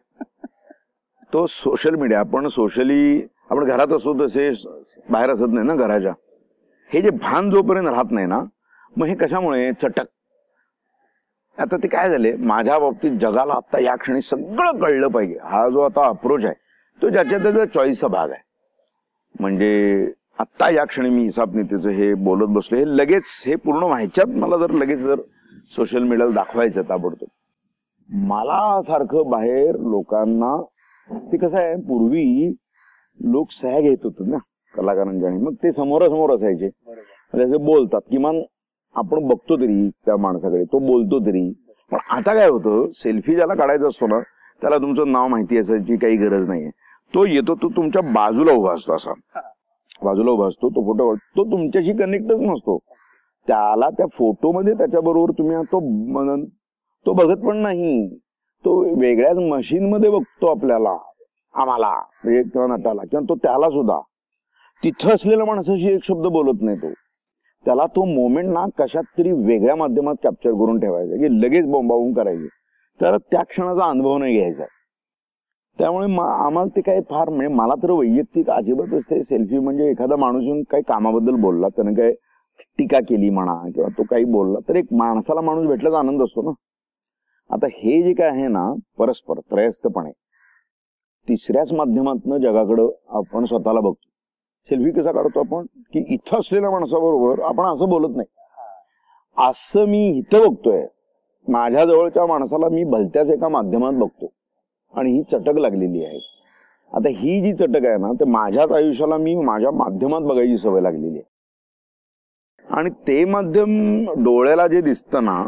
तो सोशल मीडिया. आपण सोशली आपण घरात असतो तसे बाहेर असत नाही ना घराच्या. हे जे भान जोपर्यंत राहत नाही ना, मग हे कशामुळे चटक. आता ते काय झाले, माझ्या बाबतीत जगाला आता या क्षणी सगळं कळलं पाहिजे हा जो आता अप्रोच आहे तो ज्याच्या त्याचा चॉईसचा भाग आहे. म्हणजे आत्ता या क्षणी मी हिसाब नीतीचं हे बोलत बसलो, हे लगेच हे पूर्ण व्हायच्यात मला जर लगेच जर सोशल मीडियाला दाखवायचं ताबडतोब. मला सारखं बाहेर लोकांना ते कसं आहे, पूर्वी लोक सह्या घेत होते ना कलाकारांच्या, आणि मग ते समोरासमोर असायचे, त्याचे बोलतात, किमान आपण बघतो तरी त्या माणसाकडे, तो बोलतो तरी. पण आता काय होतं, सेल्फी ज्याला काढायचा असतो ना त्याला तुमचं नाव माहिती असायची काही गरज नाहीये. तो येतो, तो तुमच्या बाजूला उभा असतो, असा बाजूला उभा असतो, तो फोटो, तो तुमच्याशी कनेक्टच नसतो. त्याला त्या फोटोमध्ये त्याच्याबरोबर तुम्ही तो तो बघत पण नाही, तो वेगळ्याच मशीन मध्ये बघतो आपल्याला, आम्हाला म्हणजे किंवा नटाला किंवा तो त्याला सुद्धा. तिथं असलेल्या माणसाशी एक शब्द बोलत नाही तो. त्याला तो मोमेंट ना कशात तरी वेगळ्या माध्यमात कॅप्चर करून ठेवायचा की लगेच बॉम्बावून करायचे, तर त्या क्षणाचा अनुभव नाही घ्यायचा. त्यामुळे आम्हाला ते काही फार म्हणजे मला तर वैयक्तिक अजिबातच ते सेल्फी, म्हणजे एखादा माणूस येऊन काही कामाबद्दल बोलला, त्याने काय टीका केली म्हणा किंवा तो काही बोलला, तर एक माणसाला माणूस भेटल्याचा आनंद असतो ना. आता हे जे काय आहे ना, परस्पर त्रयस्थपणे तिसऱ्याच माध्यमातून जगाकडं आपण स्वतःला बघतो. सेल्फी कसा काढतो आपण, की इथं असलेल्या माणसाबरोबर आपण असं बोलत नाही, असं मी इथं बघतोय, माझ्या जवळच्या माणसाला मी भलत्याच एका माध्यमात बघतो, आणि ही चटक लागलेली आहे. आता ही जी चटक आहे ना, ते माझ्याच आयुष्याला मी माझ्या माध्यमात बघायची सवय लागलेली आहे. आणि ते माध्यम डोळ्याला जे दिसतं ना,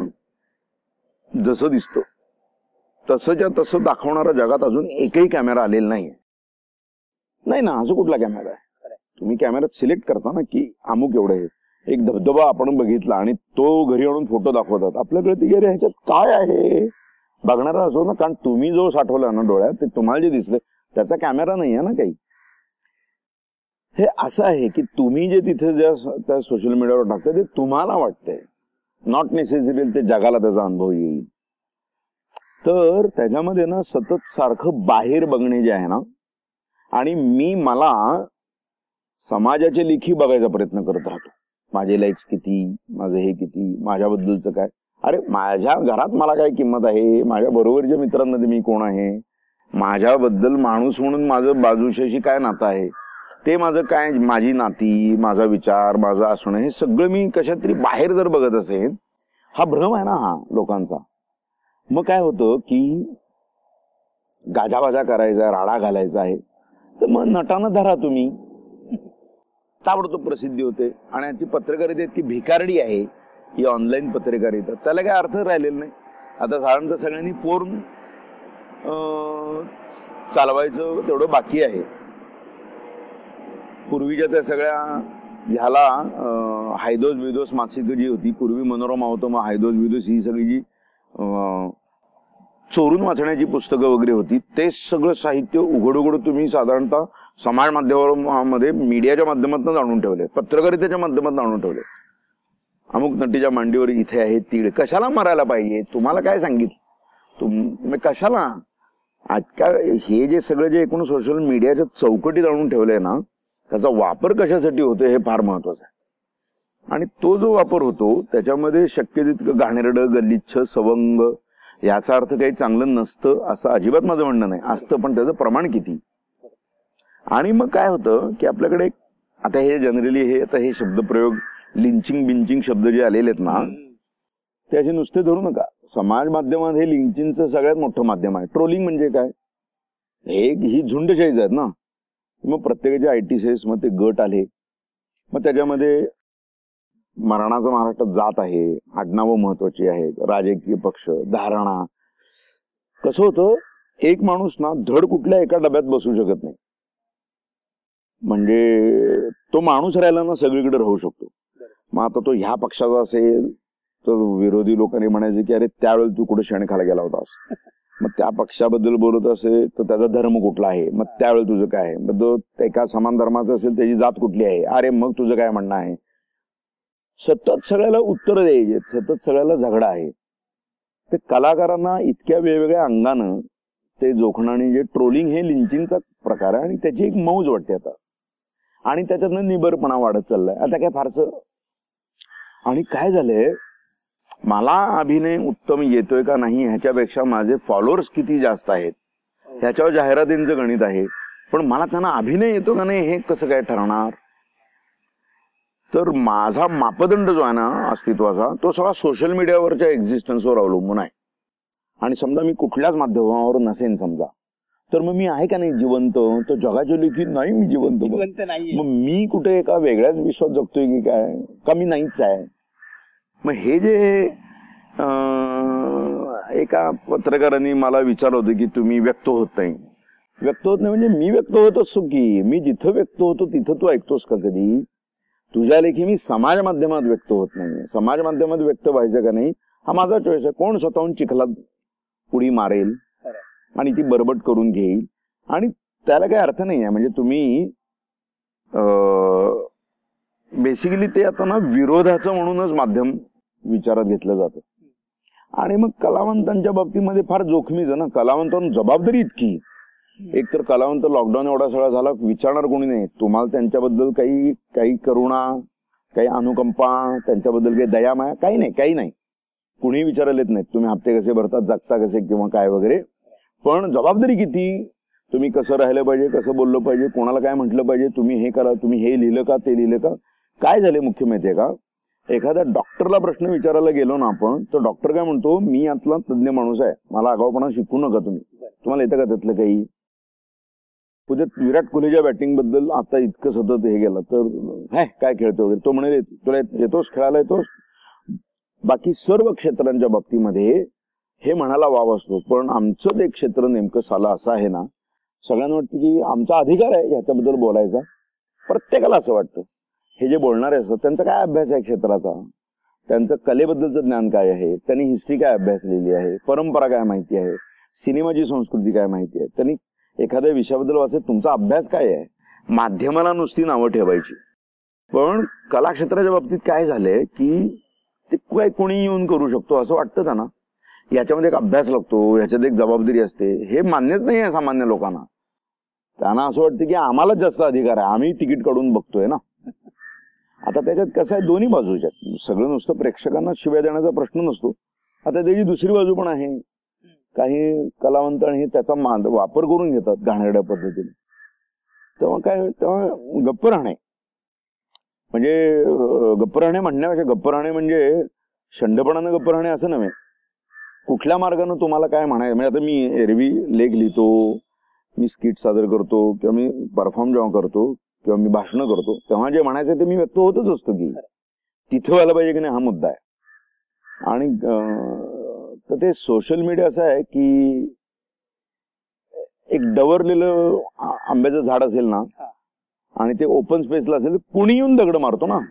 जसं दिसतं तसंच्या तसं दाखवणारा जगात अजून एकही कॅमेरा आलेला नाही नाही ना. असं कुठला कॅमेरा आहे? तुम्ही कॅमेऱ्यात सिलेक्ट करता ना की अमुक एवढं आहे, एक धबधबा आपण बघितला आणि तो घरी आणून फोटो दाखवतात, आपल्याकडे ती घरी ह्याच्यात काय आहे बघणारा असो ना. कारण तुम्ही जो साठवला ना डोळ्यात, ते तुम्हाला जे दिसले त्याचा कॅमेरा नाही आहे ना काही. हे असं आहे की तुम्ही जे तिथे ज्या त्या सोशल मीडियावर टाकता ते तुम्हाला वाटतंय, नॉट नेसेसरी ते जगाला त्याचा अनुभव येईल. तर त्याच्यामध्ये ना सतत सारखं बाहेर बघणे जे आहे ना, आणि मी मला समाजाचे लेखी बघायचा प्रयत्न करत राहतो. माझे लाईक्स किती, माझं हे किती, माझ्याबद्दलचं काय. अरे माझ्या घरात मला काय किंमत आहे, माझ्या बरोबरच्या मित्रांमध्ये मी कोण आहे, माझ्याबद्दल माणूस म्हणून माझं बाजूशी काय नातं आहे, ते माझं काय, माझी नाती, माझा विचार, माझं असणं, हे सगळं मी कशात तरी बाहेर जर बघत असेल, हा भ्रम आहे ना हा लोकांचा. मग काय होतं की गाजाबाजा करायचा, राडा घालायचा आहे, तर मग नटानं धरा तुम्ही, ताबडतोब प्रसिद्धी होते. आणि याची पत्रकारिता इतकी भिकारडी आहे ही ऑनलाईन पत्रकारिता, त्याला काय अर्थ राहिलेला नाही. आता साधारणतः सगळ्यांनी पोर्न चालवायचं तेवढं बाकी आहे. पूर्वीच्या त्या सगळ्या ह्याला हायदोस विदोस मासिक जी होती, पूर्वी मनोरमा होतं, मग हायदोस विदोस ही सगळी जी चोरून वाचण्याची पुस्तकं वगैरे होती, ते सगळं साहित्य उघड उघड तुम्ही साधारणतः समाज माध्यमामध्ये मीडियाच्या माध्यमातून जाणून ठेवले, पत्रकारितेच्या माध्यमातून आणून ठेवले. अमुक नटीच्या मांडीवर इथे आहे तीळ, कशाला मारायला पाहिजे, तुम्हाला काय सांगितलं तुम्ही, कशाला आजकाल हे जे सगळं जे एकूण सोशल मीडियाच्या चौकटीत आणून ठेवलंय ना, त्याचा वापर कशासाठी होतो हे फार महत्वाचं आहे. आणि तो जो वापर होतो त्याच्यामध्ये शक्य तितकं घाणेरडं, गलिच्छ, सवंग, याचा अर्थ काही चांगलं नसतं असं अजिबात माझं म्हणणं नाही, असतं, पण त्याचं प्रमाण किती. आणि मग काय होतं की आपल्याकडे आता हे जनरली हे आता हे शब्दप्रयोग लिंचिंग बिंचिंग शब्द जे आलेले आहेत ना, ते असे नुसते धरू नका. समाज माध्यमात हे लिंचिंगचं सगळ्यात मोठं माध्यम आहे. ट्रोलिंग म्हणजे काय, हे ही झुंडशाहीच आहेत ना. मग प्रत्येकाचे आय टी सेस, मग ते गट आले, मग त्याच्यामध्ये मरणाचं महाराष्ट्रात जात आहे, आडनावं महत्वाची आहेत, राजकीय पक्ष, धारणा. कसं होतं, एक माणूस ना धड कुठल्या एका डब्यात बसू शकत नाही. म्हणजे तो माणूस राहिला ना सगळीकडे राहू शकतो. मग आता तो ह्या पक्षाचा असेल तर विरोधी लोकांनी म्हणायचे की अरे त्यावेळेला तू कुठे शेण खायला गेला होतास. मग त्या पक्षाबद्दल बोलत असेल तर त्याचा धर्म कुठला आहे, मग त्यावेळेला तुझं काय आहे. मग तो एका समान धर्माचा असेल त्याची जात कुठली आहे, अरे मग तुझं काय म्हणणं आहे. सतत सगळ्याला उत्तर द्यायचे, सतत सगळ्याला झगडा आहे. ते कलाकारांना इतक्या वेगवेगळ्या अंगानं ते जोखणाने जे ट्रोलिंग हे लिंचिंगचा प्रकार आहे आणि त्याची एक मौज वाटते आता. आणि त्याच्यातनं निबरपणा वाढत चाललाय आता काय फारसं. आणि काय झालंय, मला अभिनय उत्तम येतोय का नाही ह्याच्यापेक्षा माझे फॉलोअर्स किती जास्त आहेत ह्याच्यावर जाहिरातींचं गणित आहे. पण मला त्यांना अभिनय येतो का नाही हे कसं काय ठरणार. तर माझा मापदंड जो आहे ना अस्तित्वाचा, तो सगळा सोशल मीडियावरच्या एक्झिस्टन्सवर अवलंबून आहे. आणि समजा मी कुठल्याच माध्यमावर नसेन समजा, तर मग मी आहे का नाही जिवंत, तर जगाच्या लेखी नाही मी जिवंत, मग मी कुठे एका वेगळ्याच विश्वात जगतोय की काय, का मी नाहीच आहे. मग हे जे एका पत्रकारांनी मला विचारलं होतं की तुम्ही व्यक्त होत नाही, व्यक्त होत नाही म्हणजे मी व्यक्त होत असतो की, मी जिथं व्यक्त होतो तिथं तू ऐकतोस का कधी. तुझ्या लेखी मी समाज माध्यमात व्यक्त होत नाही. समाज माध्यमात व्यक्त व्हायचं का नाही हा माझा चॉईस आहे. कोण स्वतःहून चिखलात उडी मारेल आणि ती बरबट करून घेईल आणि त्याला काही अर्थ नाही आहे. म्हणजे तुम्ही बेसिकली ते आता ना विरोधाचं म्हणूनच माध्यम विचारात घेतलं जातं. आणि मग कलावंतांच्या बाबतीमध्ये फार जोखमीचं ना, कलावंतांना जबाबदारी इतकी. एक तर कलावंत लॉकडाऊन एवढा सगळा झाला, विचारणार कोणी नाही. तुम्हाला त्यांच्याबद्दल काही काही करुणा, काही अनुकंपा, त्यांच्याबद्दल काही दयामाया काही नाही, काही नाही. कुणी विचारायला येत नाहीत तुम्ही हप्ते कसे भरतात, जगता कसे किंवा काय वगैरे. पण जबाबदारी किती, तुम्ही कसं राहिलं पाहिजे, कसं बोललं पाहिजे, कोणाला काय म्हटलं पाहिजे, तुम्ही हे करा, तुम्ही हे लिहिलं का, ते लिहिलं का. काय झाले मुख्य माहितीये का, एखाद्या डॉक्टरला प्रश्न विचारायला गेलो ना आपण, तर डॉक्टर काय म्हणतो, मी यातला तज्ञ माणूस आहे, मला आगाऊपणा शिकू नका तुम्ही, तुम्हाला येतं का त्यातलं काही. तुझ्या विराट कोहलीच्या बॅटिंग बद्दल आता इतकं सतत हे गेलं तर हे काय खेळतो वगैरे, तो म्हणे तुला येतोस खेळायला येतोस. बाकी सर्व क्षेत्रांच्या बाबतीमध्ये हे म्हणायला वाव असतो. पण आमचं जे क्षेत्र नेमकं साला असं आहे ना, सगळ्यांना वाटतं की आमचा अधिकार आहे ह्याच्याबद्दल बोलायचा. प्रत्येकाला असं वाटतं. हे जे बोलणारे असतात त्यांचा काय अभ्यास आहे क्षेत्राचा, त्यांचं कलेबद्दलचं ज्ञान काय आहे, त्यांनी हिस्ट्री काय अभ्यासलेली आहे, परंपरा काय माहिती आहे, सिनेमाची संस्कृती काय माहिती आहे, त्यांनी एखाद्या विषयाबद्दल वाचत तुमचा अभ्यास काय आहे. माध्यमाला नुसती नावं ठेवायची. पण कला क्षेत्राच्या बाबतीत काय झालंय की ते काय कोणी येऊन करू शकतो असं वाटतं त्यांना. याच्यामध्ये एक अभ्यास लागतो, याच्यात एक जबाबदारी असते. हे मान्यच नाही आहे सामान्य लोकांना. त्यांना असं वाटतं की आम्हालाच जास्त अधिकार आहे, आम्ही तिकीट काढून बघतोय ना. आता त्याच्यात कसं आहे, दोन्ही बाजूच्या सगळं नुसतं प्रेक्षकांना शिव्या देण्याचा प्रश्न नसतो. आता त्याची दुसरी बाजू पण आहे. काही कलावंत आणि त्याचा वापर करून घेतात घाणेरड्या पद्धतीने. तेव्हा काय, तेव्हा गप्प राहणे म्हणजे गप्प राहणे म्हणण्यापेक्षा गप्प राहणे म्हणजे शंडपणानं गप्प राहणे असं नव्हे. कुठल्या मार्गाने तुम्हाला काय म्हणायचं, म्हणजे आता मी एरवी लेख लिहितो, मी स्किट सादर करतो किंवा मी परफॉर्म जेव्हा करतो किंवा मी भाषणं करतो, तेव्हा जे म्हणायचं ते मी व्यक्त होतच असतो की तिथं व्हायला पाहिजे की नाही हा मुद्दा आहे. आणि तर ते सोशल मीडिया असं आहे की एक डवरलेलं आंब्याचं झाड असेल ना आणि ते ओपन स्पेसला असेल तर कुणी येऊन दगड मारतो ना.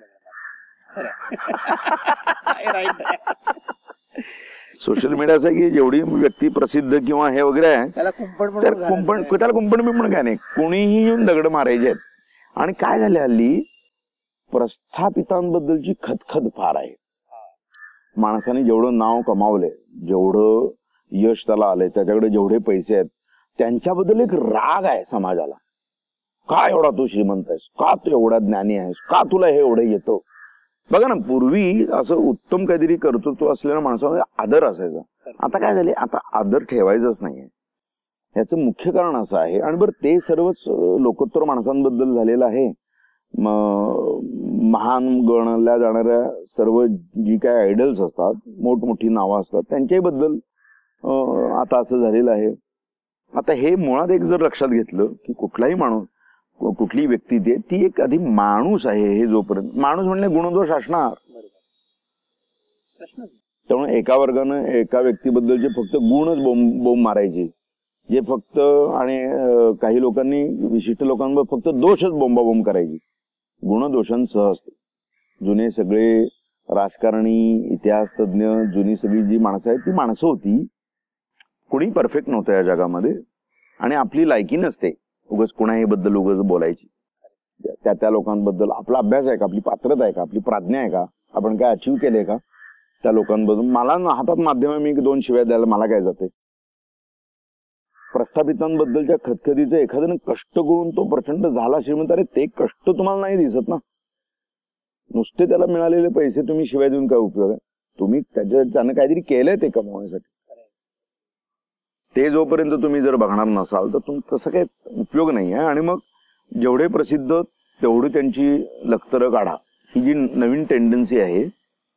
सोशल मीडिया असं आहे की जेवढी व्यक्ती प्रसिद्ध किंवा हे वगैरे आहे त्याला कुंपण तर कुंपण त्याला कुंपण बिंपण काय नाही, कुणीही येऊन दगड मारायचे आहेत. आणि काय झाले हल्ली प्रस्थापितांबद्दलची खतखत फार आहे. माणसाने जेवढं नाव कमावलंय, जेवढं यश त्याला आलंय, त्याच्याकडे जेवढे पैसे आहेत, त्यांच्याबद्दल एक राग आहे समाजाला. का एवढा तू श्रीमंत आहेस, का तू एवढा ज्ञानी आहेस, का तुला हे एवढं येतं. बघा ना, पूर्वी असं उत्तम काहीतरी कर्तृत्व असलेल्या माणसामध्ये आदर असायचा. आता काय झाले, आता आदर ठेवायचाच नाहीये. याचं मुख्य कारण असं आहे. आणि बरं ते सर्वच लोकोत्तर माणसांबद्दल झालेलं आहे. महान गणल्या जाणाऱ्या सर्व जी काय आयडल्स असतात, मोठमोठी नावं असतात, त्यांच्याबद्दल आता असं झालेलं आहे. आता हे मुळात एक जर लक्षात घेतलं की कुठलाही माणूस, कुठली व्यक्ती ते ती एक आधी माणूस आहे. हे जोपर्यंत माणूस म्हणले गुणदोष असणार, त्यामुळे एका वर्गानं एका व्यक्तीबद्दलचे फक्त गुणच बोंब बोंब मारायचे, जे फक्त, आणि काही लोकांनी विशिष्ट लोकांवर फक्त दोषच बोंबाबोंब करायची. गुणदोषांसह असते. जुने सगळे राजकारणी, इतिहास तज्ञ, जुनी सगळी जी माणसं आहेत ती माणसं होती. कुणी परफेक्ट नव्हतं या जगामध्ये. आणि आपली लायकी नसते उगाच कुणाही बद्दल उगाच बोलायची. त्या त्या लोकांबद्दल आपला अभ्यास आहे का, आपली पात्रता आहे का, आपली प्राज्ञा आहे का, आपण काय अचीव केलंय का त्या लोकांबद्दल. मला हातात माध्यम आहे, मी दोन शिव्या द्यायला मला काय जाते. प्रस्थापितांबद्दलच्या खतखतीचं एखाद्यानं कष्ट करून तो प्रचंड झाला श्रीमंत, अरे ते कष्ट तुम्हाला नाही दिसत ना. नुसते त्याला मिळालेले पैसे तुम्ही शिवाय देऊन काय उपयोग आहे. तुम्ही त्याच्या त्यानं काहीतरी केलंय ते कमवण्यासाठी. ते जोपर्यंत तुम्ही जर बघणार नसाल तर तुम तसं काही उपयोग नाही आहे. आणि मग जेवढे प्रसिद्ध तेवढी त्यांची लखतरं काढा, ही जी नवीन टेंडन्सी आहे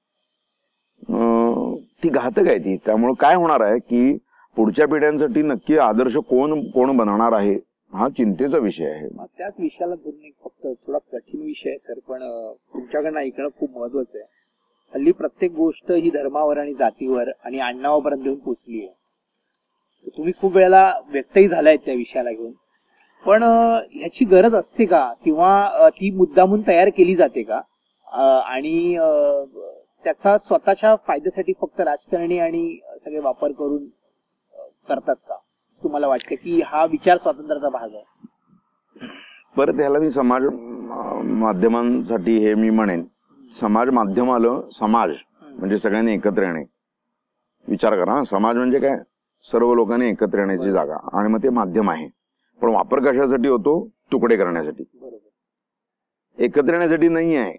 ती घातक आहे ती. त्यामुळे काय होणार आहे की पुढच्या पिढ्यांसाठी नक्की आदर्श कोण कोण बनणार आहे हा चिंतेचा विषय आहे. त्याच विषयाला धरून एक फक्त थोडा कठीण विषय आहे सर, पण तुमच्याकडनं ऐकणं खूप महत्वाचं आहे. हल्ली प्रत्येक गोष्ट ही धर्मावर आणि जातीवर आणि आडनावापर्यंत घेऊन पोचली आहे. तुम्ही खूप वेळेला व्यक्तही झालाय त्या विषयाला घेऊन, पण ह्याची गरज असते का, किंवा ती मुद्दामून तयार केली जाते का, आणि त्याचा स्वतःच्या फायद्यासाठी फक्त राजकारणी आणि सगळे वापर करून करतात का, तुम्हाला वाटतं की हा विचार स्वातंत्र्याचा भाग आहे. परत ह्याला मी समाज माध्यमांसाठी हे मी म्हणेन, समाज माध्यम आलं, समाज म्हणजे सगळ्यांनी एकत्र येणे. विचार करा, समाज म्हणजे काय, सर्व लोकांनी एकत्र येण्याची जागा, आणि मग ते माध्यम आहे. पण वापर कशासाठी होतो, तुकडे करण्यासाठी, एकत्र येण्यासाठी नाही आहे.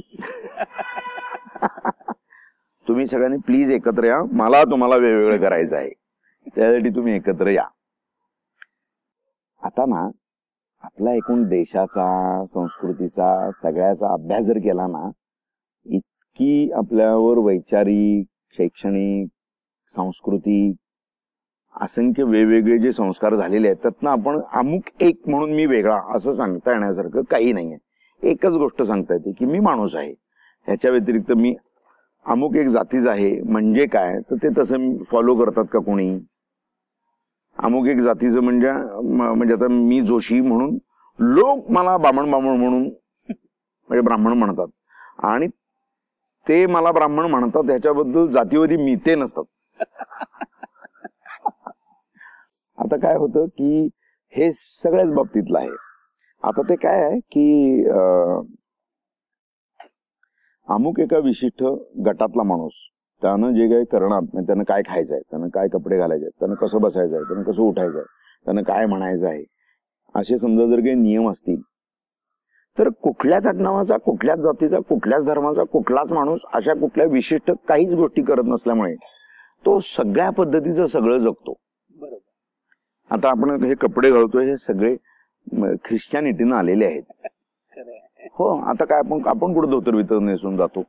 तुम्ही सगळ्यांनी प्लीज एकत्र या, मला तुम्हाला वेगवेगळं करायचं आहे, त्यासाठी तुम्ही एकत्र या. आता ना आपला एकूण देशाचा, संस्कृतीचा, सगळ्याचा अभ्यास जर केला ना, इतकी आपल्यावर वैचारिक, शैक्षणिक, सांस्कृतिक असंख्य वेगवेगळे जे संस्कार झालेले आहेत, त्यातनं आपण अमुक एक म्हणून मी वेगळा असं सांगता येण्यासारखं काही नाहीये. एकच गोष्ट सांगता येते की मी माणूस आहे. ह्याच्या व्यतिरिक्त मी अमुक एक जातीच आहे म्हणजे काय, तर ते तसं फॉलो करतात का कोणी. अमुक एक जातीचं म्हणजे म्हणजे आता मी जोशी म्हणून लोक मला बामण बामण म्हणून म्हणजे ब्राह्मण म्हणतात, आणि ते मला ब्राह्मण म्हणतात ह्याच्याबद्दल जातीवादी मी ते नसतात. आता काय होतं की हे सगळ्याच बाबतीतलं आहे. आता ते काय आहे की अमुक एका विशिष्ट गटातला माणूस, त्यानं जे काही करणार, त्यानं काय खायचं आहे, त्यानं काय कपडे घालायचे आहेत, त्यानं कसं बसायचं आहे, त्यानं कसं उठायचं आहे, त्यानं काय म्हणायचं आहे, असे समजा जर काही नियम असतील, तर कुठल्याच आडनावाचा, कुठल्याच जातीचा, कुठल्याच धर्माचा कुठलाच माणूस अशा कुठल्या विशिष्ट काहीच गोष्टी करत नसल्यामुळे तो सगळ्या पद्धतीचं सगळं जगतो. आता आपण हे कपडे घालतोय हे सगळे ख्रिश्चॅनिटीनं आलेले आहेत. हो, आता काय आपण आपण कुठं धोतर वितर नेसून जातो.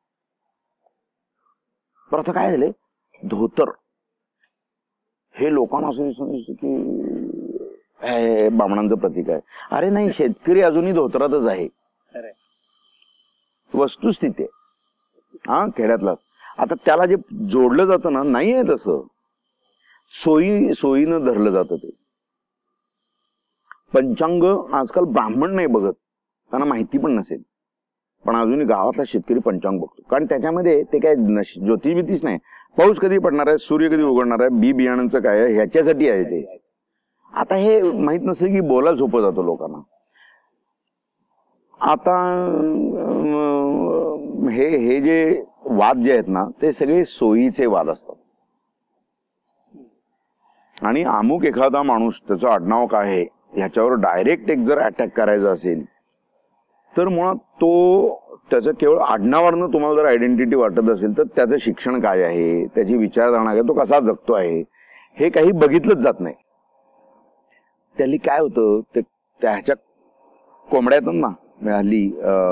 पण आता काय झाले, धोतर हे लोकांना असं दिसतं की हे बामणांचं प्रतीक आहे. अरे नाही, शेतकरी अजूनही धोतरातच आहे, वस्तुस्थिती आहे हा खेड्यातला. आता त्याला जे जोडलं जातं ना, नाही आहे तसं. सोयी सोयीनं धरलं जातं ते. पंचांग आजकाल ब्राह्मण नाही बघत, त्यांना माहिती पण नसेल, पण अजूनही गावातला शेतकरी पंचांग बघतो. कारण त्याच्यामध्ये ते काय ज्योतिषबितीच नाही, पाऊस कधी पडणार आहे, सूर्य कधी उघडणार आहे, बी बियाणांचं काय आहे, ह्याच्यासाठी आहे ते. आता हे माहित नसेल की बोला झोपं जातो लोकांना. आता हे हे जे वाद जे आहेत ना, ते सगळे सोयीचे वाद असतात. आणि अमुक एखादा माणूस, त्याचं आडनाव काय आहे ह्याच्यावर डायरेक्ट एक जर अटॅक करायचा असेल तर मुळात तो त्याचं केवळ आडनावावरनं तुम्हाला जर आयडेंटिटी वाटत असेल तर त्याचं शिक्षण काय आहे, त्याची विचारधारणा काय, तो कसा जगतो आहे, हे काही बघितलंच जात नाही. त्याली काय होतं, ते त्याच्या कोंबड्यात ना हल्ली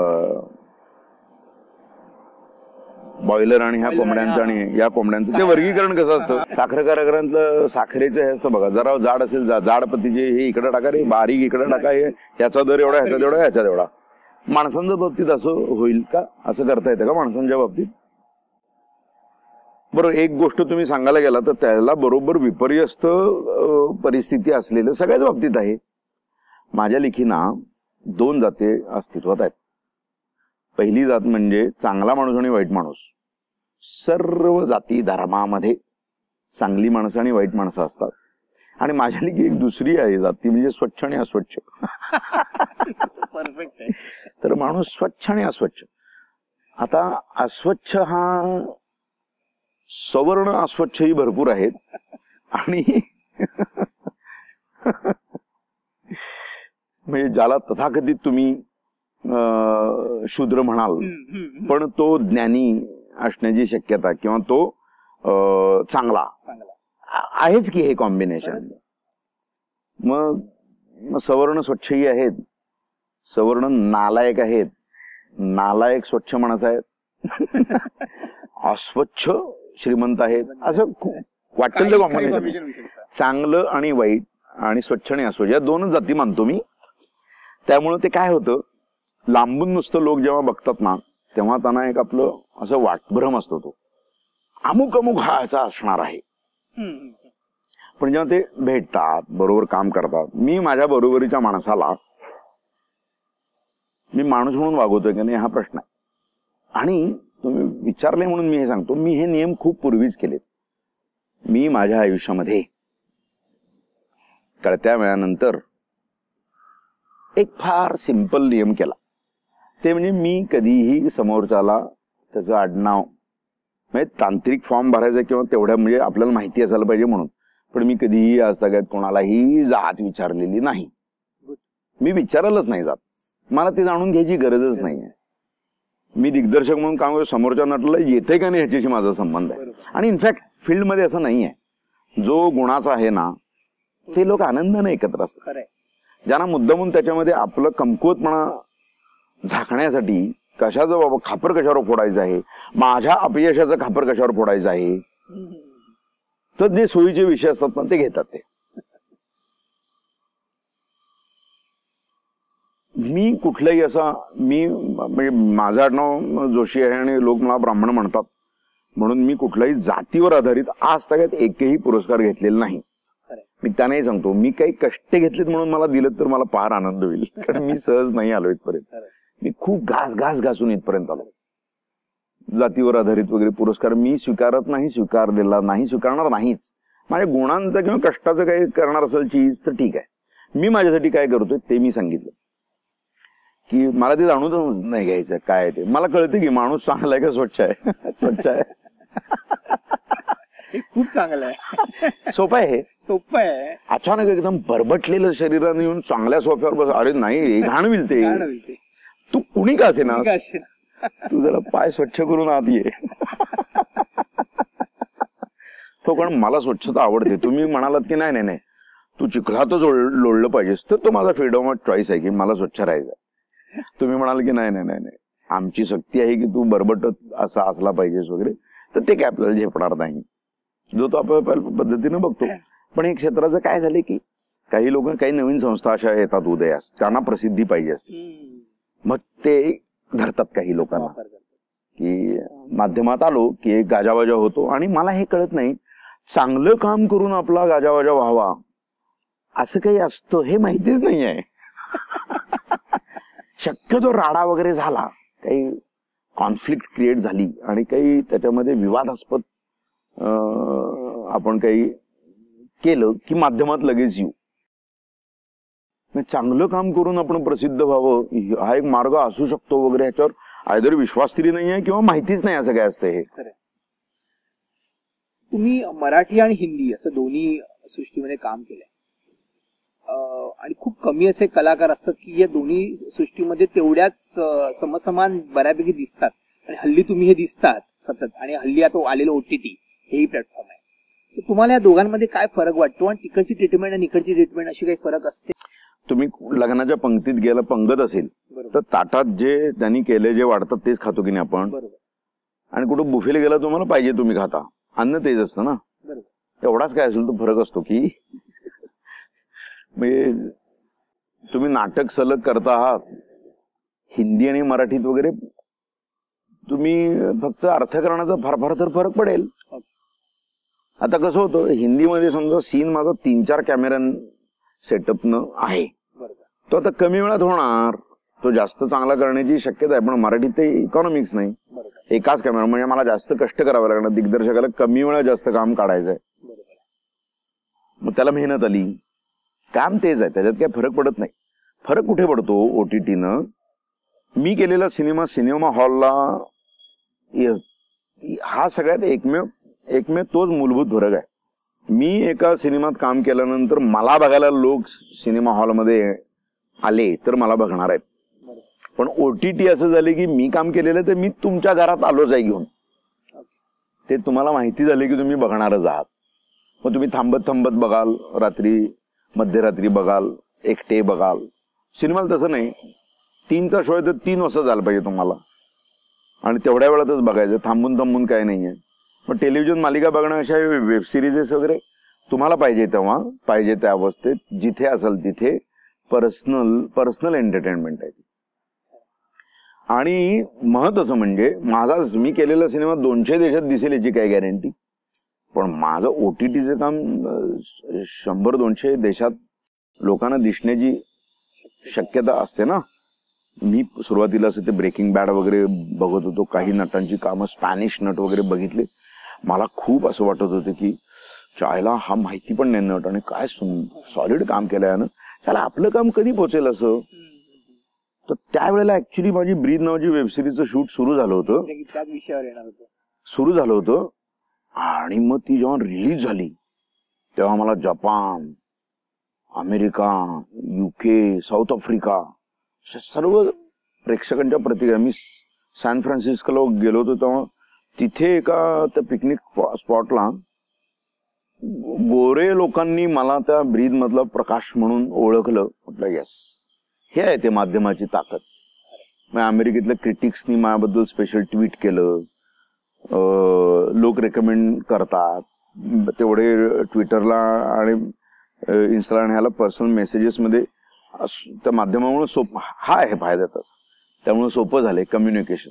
बॉयलर आणि ह्या कोंबड्यांचं आणि या कोंबड्यांचं ते वर्गीकरण कसं असतं, साखर कारखान्यातलं साखरेचं हे असतं बघा, जरा जाड असेल जाड पतीचे हे इकडे टाका रे, बारीक इकडे टाका, हे ह्याचा दर एवढा, ह्याचा तेवढा, ह्याचा तेवढा. माणसांच्या बाबतीत असं होईल का? असं करता येतं का माणसांच्या बाबतीत? बरोबर, एक गोष्ट तुम्ही सांगायला गेला तर त्याला बरोबर विपर्यस्त परिस्थिती असलेलं सगळ्याच बाबतीत आहे. माझ्या लेखीना दोन जाती अस्तित्वात आहेत. पहिली जात म्हणजे चांगला माणूस आणि वाईट माणूस. सर्व जाती धर्मामध्ये चांगली माणसं आणि वाईट माणसं असतात. आणि माझ्या लेखी एक दुसरी आहे जाती म्हणजे स्वच्छ आणि अस्वच्छ. परफेक्ट आहे. तर माणूस स्वच्छ आणि अस्वच्छ. आता अस्वच्छ हा सवर्ण अस्वच्छही भरपूर आहेत आणि म्हणजे ज्याला तथाकथित तुम्ही शूद्र म्हणाल पण तो ज्ञानी असण्याची शक्यता किंवा तो चांगला आहेच की हे कॉम्बिनेशन. मग सवर्ण स्वच्छही आहेत, सवर्ण नालायक आहेत, नालायक स्वच्छ माणसं आहेत, अस्वच्छ श्रीमंत आहेत, असं वाटेल कॉम्बिनेशन. चांगलं आणि वाईट आणि स्वच्छ आणि अस्वच्छ या दोनच जाती मानतो मी. त्यामुळे ते काय होतं, लांबून नुसतं लोक जेव्हा बघतात ना तेव्हा त्यांना एक आपलं असं वाटभ्रम असतो, तो अमुक अमुक हा ह्याचा असणार आहे. पण जेव्हा ते भेटतात, बरोबर काम करतात, मी माझ्या बरोबरीच्या माणसाला मी माणूस म्हणून वागवतोय की नाही हा प्रश्न आहे. आणि तुम्ही विचारले म्हणून मी हे सांगतो, मी हे नियम खूप पूर्वीच केलेत. मी माझ्या आयुष्यामध्ये कळत्या वेळानंतर एक फार सिंपल नियम केला. ते म्हणजे मी कधीही समोरच्याला त्याचं आडनाव म्हणजे तांत्रिक फॉर्म भरायचा किंवा तेवढ्या म्हणजे आपल्याला माहिती असायला पाहिजे म्हणून, पण मी कधीही आजतागायत कोणालाही जात विचारलेली नाही. मी विचारायलाच नाही जात, मला ते जाणून घ्यायची गरजच नाहीये. मी दिग्दर्शक म्हणून काम करतो, समोरच्या नटाला येते का नाही ह्याच्याशी माझा संबंध आहे. आणि इनफॅक्ट फील्डमध्ये असं नाही आहे, जो गुणाचा आहे ना ते लोक आनंदाने एकत्र असतात. ज्यांना मुद्दामून त्याच्यामध्ये आपलं कमकुवतपणा झाकण्यासाठी कशाचं बाबा खापर कशावर फोडायचं आहे, माझ्या अपयशाचं खापर कशावर फोडायचं आहे, तर जे सोयीचे विषय असतात ना ते घेतात. ते मी कुठलाही असा मी म्हणजे माझं आडनाव जोशी आहे आणि लोक मला ब्राह्मण म्हणतात म्हणून मी कुठल्याही जातीवर आधारित आज तक एकही पुरस्कार घेतलेला नाही. मी त्याने सांगतो, मी काही कष्ट घेतलेत म्हणून मला दिलं तर मला फार आनंद होईल, कारण मी सहज नाही आलो इथपर्यंत. मी खूप घास घास घासून इथपर्यंत आलो. जातीवर आधारित वगैरे पुरस्कार मी स्वीकारत नाही, स्वीकार दिला नाही, स्वीकारणार नाहीच. माझ्या गुणांचं किंवा कष्टाचं काही करणार असेल चीज तर ठीक आहे. मी माझ्यासाठी काय करतोय ते मी सांगितलं की मला ते जाणूनच नाही घ्यायचं काय ते. मला कळते की माणूस चांगला आहे का स्वच्छ आहे. स्वच्छ आहे खूप चांगलं आहे, सोपं आहे, सोपं आहे. अचानक एकदम बरबटलेलं शरीराने येऊन चांगल्या सोफ्यावर बस, अरे नाही घाण विलते, तू कुणी का असे ना, तू जरा पाय स्वच्छ करून आत ये. तो कारण मला स्वच्छता आवडते. तुम्ही म्हणालात की नाही नाही नाही तू चिखलातच लोळलं पाहिजेस, तर तो माझा फ्रीडम ऑफ चॉईस आहे की मला स्वच्छ राहायचं. तुम्ही म्हणाल की नाही नाही नाही नाही आमची सक्ती आहे की तू बरबटत असा असला पाहिजेस वगैरे, तर ते काय आपल्याला झेपणार नाही, जो तो आपल्या पद्धतीनं बघतो. पण एक क्षेत्राचं काय झाले की काही लोक काही नवीन संस्था अशा येतात उदयास, त्यांना प्रसिद्धी पाहिजे असते, मग ते धरतात काही लोकांना. की माध्यमात आलो की एक गाजावाजा होतो आणि मला हे कळत नाही चांगलं काम करून आपला गाजावाजा व्हावा असं काही असतं हे माहितीच नाही आहे. शक्यतो राडा वगैरे झाला, काही कॉन्फ्लिक्ट क्रिएट झाली आणि काही त्याच्यामध्ये विवादास्पद आपण काही केलं की माध्यमात लगेच येऊ. चांगलं काम करून आपण प्रसिद्ध व्हावं हा एक मार्ग असू शकतो वगैरे ह्याच्यावर आयदर विश्वास तरी नाही आहे किंवा माहितीच नाही असं काय असतं. हे तुम्ही मराठी आणि हिंदी असं दोन्ही सृष्टीमध्ये काम केलंय आणि खूप कमी असे कलाकार असतात की या दोन्ही सृष्टीमध्ये तेवढ्याच समसमान बऱ्यापैकी दिसतात आणि हल्ली तुम्ही हे दिसतात सतत आणि हल्ली आता आलेलं ओटीटी हेही प्लॅटफॉर्म आहे. तर तुम्हाला या दोघांमध्ये काय फरक वाटतो आणि तिकडची ट्रीटमेंट आणि इकडची ट्रीटमेंट अशी काही फरक असते? तुम्ही लग्नाच्या पंक्तीत गेला पंगत असेल तर ताटात जे त्यांनी केले जे वाढतात तेच खातो की नाही आपण. आणि कुठं बुफेला गेला तुम्हाला पाहिजे तुम्ही खाता, अन्न तेच असतं ना. एवढाच काय असेल तो फरक असतो की म्हणजे तुम्ही नाटक सलग करता आहात हिंदी आणि मराठीत वगैरे, तुम्ही फक्त अर्थकारणाचा फार फार तर फरक पडेल. आता कसं होतं हिंदीमध्ये समजा सीन माझा तीन चार कॅमेरा सेटअपनं आहे, तो आता कमी वेळात होणार, तो जास्त चांगला करण्याची शक्यता आहे. पण मराठीत ते इकॉनॉमिक्स नाही, एकाच कॅमेरा म्हणजे मला जास्त कष्ट करावे लागणार, दिग्दर्शकाला कमी वेळात जास्त काम काढायचंय, मग त्याला मेहनत आली. काम तेच आहे, त्याच्यात काही फरक पडत नाही. फरक कुठे पडतो ओटीटीनं, मी केलेला सिनेमा सिनेमा हॉलला हा सगळ्यात एकमेव एकमेव तोच मूलभूत फरक आहे. मी एका सिनेमात काम केल्यानंतर मला बघायला लोक सिनेमा हॉलमध्ये आले तर मला बघणार आहेत. पण ओटीटी असं झाले की मी काम केलेलं तर मी तुमच्या घरात आलोच आहे घेऊन, ते तुम्हाला माहिती झाले की तुम्ही बघणारच आहात. मग तुम्ही थांबत थांबत बघाल, रात्री मध्यरात्री बघाल, एकटे बघाल. सिनेमाला तसं नाही, तीनचा शो आहे तर तीन वाजता झाला पाहिजे तुम्हाला आणि तेवढ्या वेळातच बघायचं, थांबून थांबून काय नाहीये. मग टेलिव्हिजन मालिका बघणं अशा वेब सिरीजेस वगैरे तुम्हाला पाहिजे तेव्हा पाहिजे त्या अवस्थेत जिथे असाल तिथे पर्सनल पर्सनल एंटरटेनमेंट आहे. आणि महत्त्वाचं म्हणजे माझा मी केलेला सिनेमा दोनशे देशात दिसेल याची काय गॅरंटी, पण माझं ओटीटीचं काम शंभर दोनशे देशात लोकांना दिसण्याची शक्यता असते ना. मी सुरुवातीला असं ते ब्रेकिंग बॅड वगैरे बघत होतो, काही नटांची कामं स्पॅनिश नट वगैरे बघितले, मला खूप असं वाटत होतं की चायला हा माहिती पण नाही नट आणि काय सॉलिड काम केलंय यानं, त्याला आपलं काम कधी पोचेल असं. तर त्यावेळेला ऍक्च्युली माझी ब्रीद नावाची वेबसिरीजचं शूट सुरू झालं होतं त्याच विषयावर येणार होतं सुरू झालं होतं आणि मग ती जेव्हा रिलीज झाली तेव्हा मला Japan, America, UK, South Africa सर्व प्रेक्षकांच्या प्रतिक्रिया. मी सॅन फ्रान्सिस्कोला गेलो होतो तेव्हा तिथे एका त्या पिकनिक स्पॉटला गोरे लोकांनी मला त्या ब्रीद मधला प्रकाश म्हणून ओळखलं. म्हटलं येस, हे आहे ते माध्यमाची ताकद. मग अमेरिकेतल्या क्रिटिक्सनी माझ्याबद्दल स्पेशल ट्विट केलं, लोक रेकमेंड करतात तेवढे ट्विटरला आणि इन्स्टाला ह्याला पर्सनल मेसेजेसमध्ये त्या माध्यमामुळे सोप हा आहे फायदा त्याचा, त्यामुळे सोपं झालंय कम्युनिकेशन.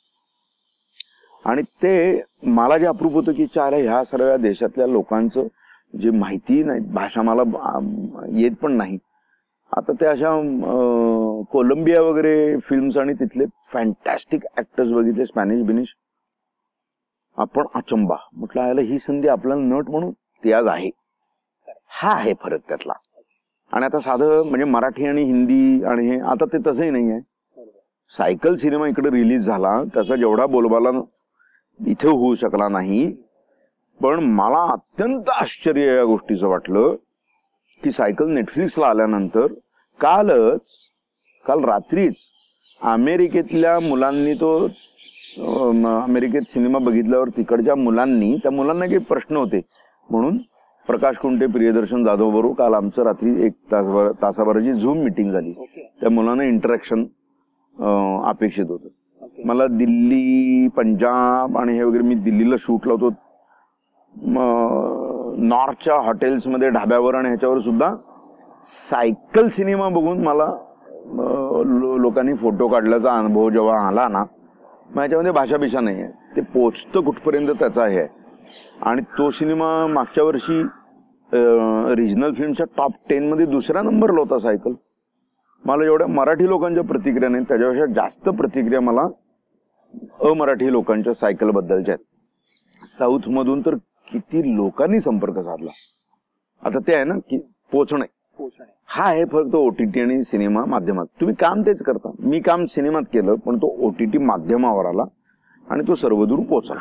आणि ते मला जे अप्रूप होतं की चार ह्या सर्व देशातल्या लोकांचं जे माहिती नाही, भाषा मला येत पण नाही, आता ते अशा कोलंबिया वगैरे फिल्म्स आणि तिथले फॅन्टॅस्टिक ऍक्टर्स बघितले, स्पॅनिश बिनिश, आपण अचंबा म्हटलं याला ही संधी आपल्याला नट म्हणून ती आज आहे. हा आहे फरक त्यातला. आणि आता साधं म्हणजे मराठी आणि हिंदी आणि हे आता ते तसंही नाही आहे. सायकल सिनेमा इकडे रिलीज झाला, त्याचा जेवढा बोलबाला इथे होऊ शकला नाही, पण मला अत्यंत आश्चर्य या गोष्टीचं वाटलं की सायकल नेटफ्लिक्सला आल्यानंतर कालच काल रात्रीच अमेरिकेतल्या मुलांनी तो अमेरिकेत सिनेमा बघितल्यावर तिकडच्या मुलांनी, त्या मुलांना काही प्रश्न होते म्हणून प्रकाश कुंटे, प्रियदर्शन जाधव बरोबर काल आमचं रात्री एक तासभर तासाभराची झूम मिटिंग झाली. त्या मुलांना इंटरॅक्शन अपेक्षित होतं. मला दिल्ली, पंजाब आणि हे वगैरे, मी दिल्लीला शूटला होतो, नॉर्थच्या हॉटेल्समध्ये ढाब्यावर आणि ह्याच्यावर सुद्धा सायकल सिनेमा बघून मला लोकांनी फोटो काढल्याचा अनुभव जेव्हा आला ना, मग याच्यामध्ये भाषा बिषा नाही आहे, ते पोचतं कुठपर्यंत त्याचा हे आहे. आणि तो सिनेमा मागच्या वर्षी रिजनल फिल्मच्या टॉप टेन मध्ये दुसऱ्या नंबरला होता सायकल. मला एवढ्या मराठी लोकांच्या प्रतिक्रिया नाही, त्याच्यापेक्षा जास्त प्रतिक्रिया मला अमराठी लोकांच्या सायकल बद्दलच्या आहेत. साऊथ मधून तर किती लोकांनी संपर्क साधला. आता ते आहे ना की पोचणे पोहोचणे हा आहे फक्त ओटीटी आणि सिनेमा माध्यमात. तुम्ही काम तेच करता, मी काम सिनेमात केलं पण तो ओटीटी माध्यमावर आला आणि तो सर्वदूर पोचला.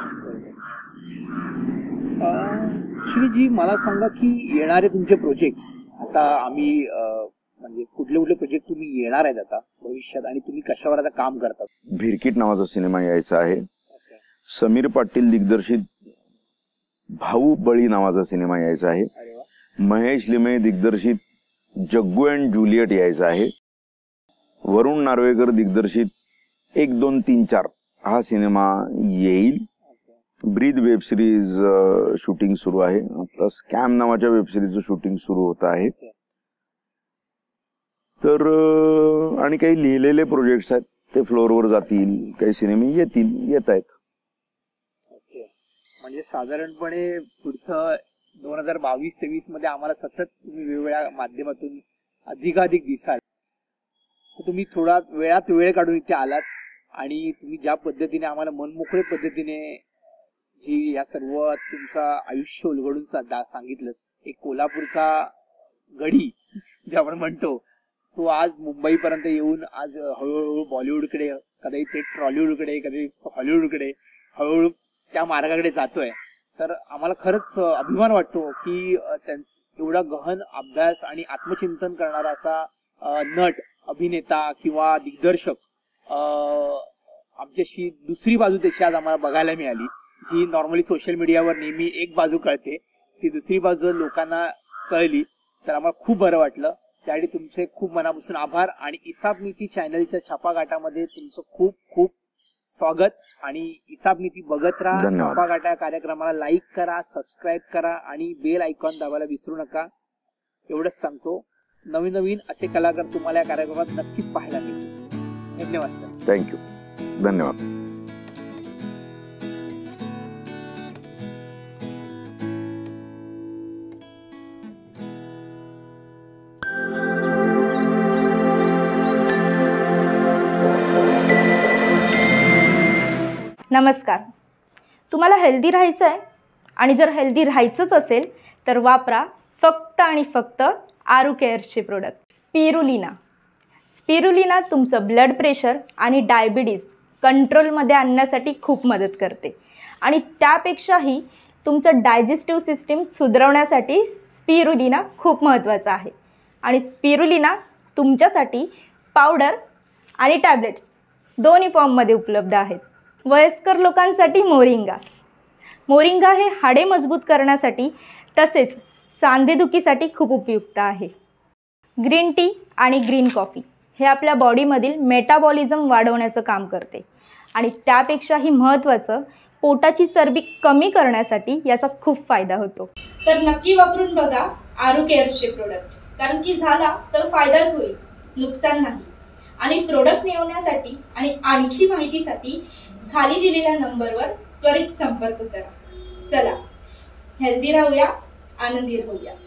श्रीजी मला सांगा की येणारे तुमचे प्रोजेक्ट्स आता आम्ही म्हणजे कुठले कुठले प्रोजेक्ट तुम्ही येणार आहेत आता भविष्यात आणि तुम्ही कशावर आता काम करतात? भिरकीट नावाचा सिनेमा यायचा आहे. समीर पाटील दिग्दर्शित भाऊ बळी नावाचा सिनेमा यायचा आहे. महेश लिमे दिग्दर्शित जग्गू अँड ज्युलियट यायचा आहे. वरुण नार्वेकर दिग्दर्शित एक दोन तीन चार हा सिनेमा येईल. ब्रीद वेब सिरीज शूटिंग सुरू आहे. आता स्कॅम नावाच्या वेब सिरीजचं शूटिंग सुरू होत आहे. तर आणि काही लिहिलेले प्रोजेक्ट्स आहेत ते फ्लोअरवर जातील, काही सिनेमे येतील, येत आहेत. ओके, म्हणजे साधारणपणे पुढचं दोन हजार बावीस तेवीस मध्ये आम्हाला सतत तुम्ही वेगवेगळ्या माध्यमातून अधिकाधिक दिसाल. तुम्ही थोडा वेळात वेळ काढून इथे आलात आणि तुम्ही ज्या पद्धतीने आम्हाला मनमोकळे पद्धतीने जी या सर्व तुमचं आयुष्य उलगडून सांगितलं. एक कोल्हापूरचा गडी जे आपण म्हणतो तो आज मुंबईपर्यंत येऊन आज हळूहळू बॉलिवूडकडे, कधी ते ट्रॉलिवूडकडे, कधी हॉलिवूडकडे हळूहळू त्या मार्गाकडे जातोय. तर आम्हाला खरंच अभिमान वाटतो की त्यांचा एवढा गहन अभ्यास आणि आत्मचिंतन करणारा असा नट, अभिनेता किंवा दिग्दर्शक आमच्याशी दुसरी बाजू त्याची आज आम्हाला बघायला मिळाली. जी नॉर्मली सोशल मीडियावर नेहमी एक बाजू कळते, ती दुसरी बाजू लोकांना कळली. तर आम्हाला खूप बरं वाटलं. त्यासाठी तुमचे खूप मनापासून आभार आणि इसाब नीती चॅनलच्या छापाघाटामध्ये तुमचं खूप खूप स्वागत. आणि इसाब नीती बघत राहा. छापाघाटा कार्यक्रमाला लाईक करा, सबस्क्राईब करा आणि बेल आयकॉन दाबायला विसरू नका. एवढंच सांगतो. नवीन नवीन असे कलाकार तुम्हाला या कार्यक्रमात नक्कीच पाहायला मिळतील. धन्यवाद सर. थँक्यू. धन्यवाद. नमस्कार. तुम्हाला हेल्दी राहायचं आहे आणि जर हेल्दी राहायचंच असेल तर वापरा फक्त आणि फक्त आरू केअर्सचे प्रोडक्ट स्पिरुलिना. स्पिरुलिना तुमचं ब्लड प्रेशर आणि डायबिटीज कंट्रोलमध्ये आणण्यासाठी खूप मदत करते आणि त्यापेक्षाही तुमचं डायजेस्टिव्ह सिस्टीम सुधारवण्यासाठी स्पिरुलिना खूप महत्त्वाचं आहे. आणि स्पिरुलिना तुमच्यासाठी पावडर आणि टॅब्लेट्स दोन्ही फॉर्ममध्ये उपलब्ध आहेत. वयस्कर लोकांसाठी मोरिंगा. मोरिंगा हे हाडे मजबूत करण्यासाठी तसेच सांधेदुखीसाठी खूप उपयुक्त आहे. ग्रीन टी आणि ग्रीन कॉफी हे आपल्या बॉडीमधील मेटाबॉलिझम वाढवण्याचं काम करते आणि त्यापेक्षाही महत्त्वाचं पोटाची चरबी कमी करण्यासाठी याचा खूप फायदा होतो. तर नक्की वापरून बघा आरू केअर्सचे प्रोडक्ट, कारण की झाला तर फायदाच होईल, नुकसान नाही. आणि प्रोडक्ट मिळवण्यासाठी आणि आणखी माहितीसाठी खाली दिलेल्या नंबरवर त्वरित संपर्क करा. चला हेल्दी राहूया, आनंदी राहूया.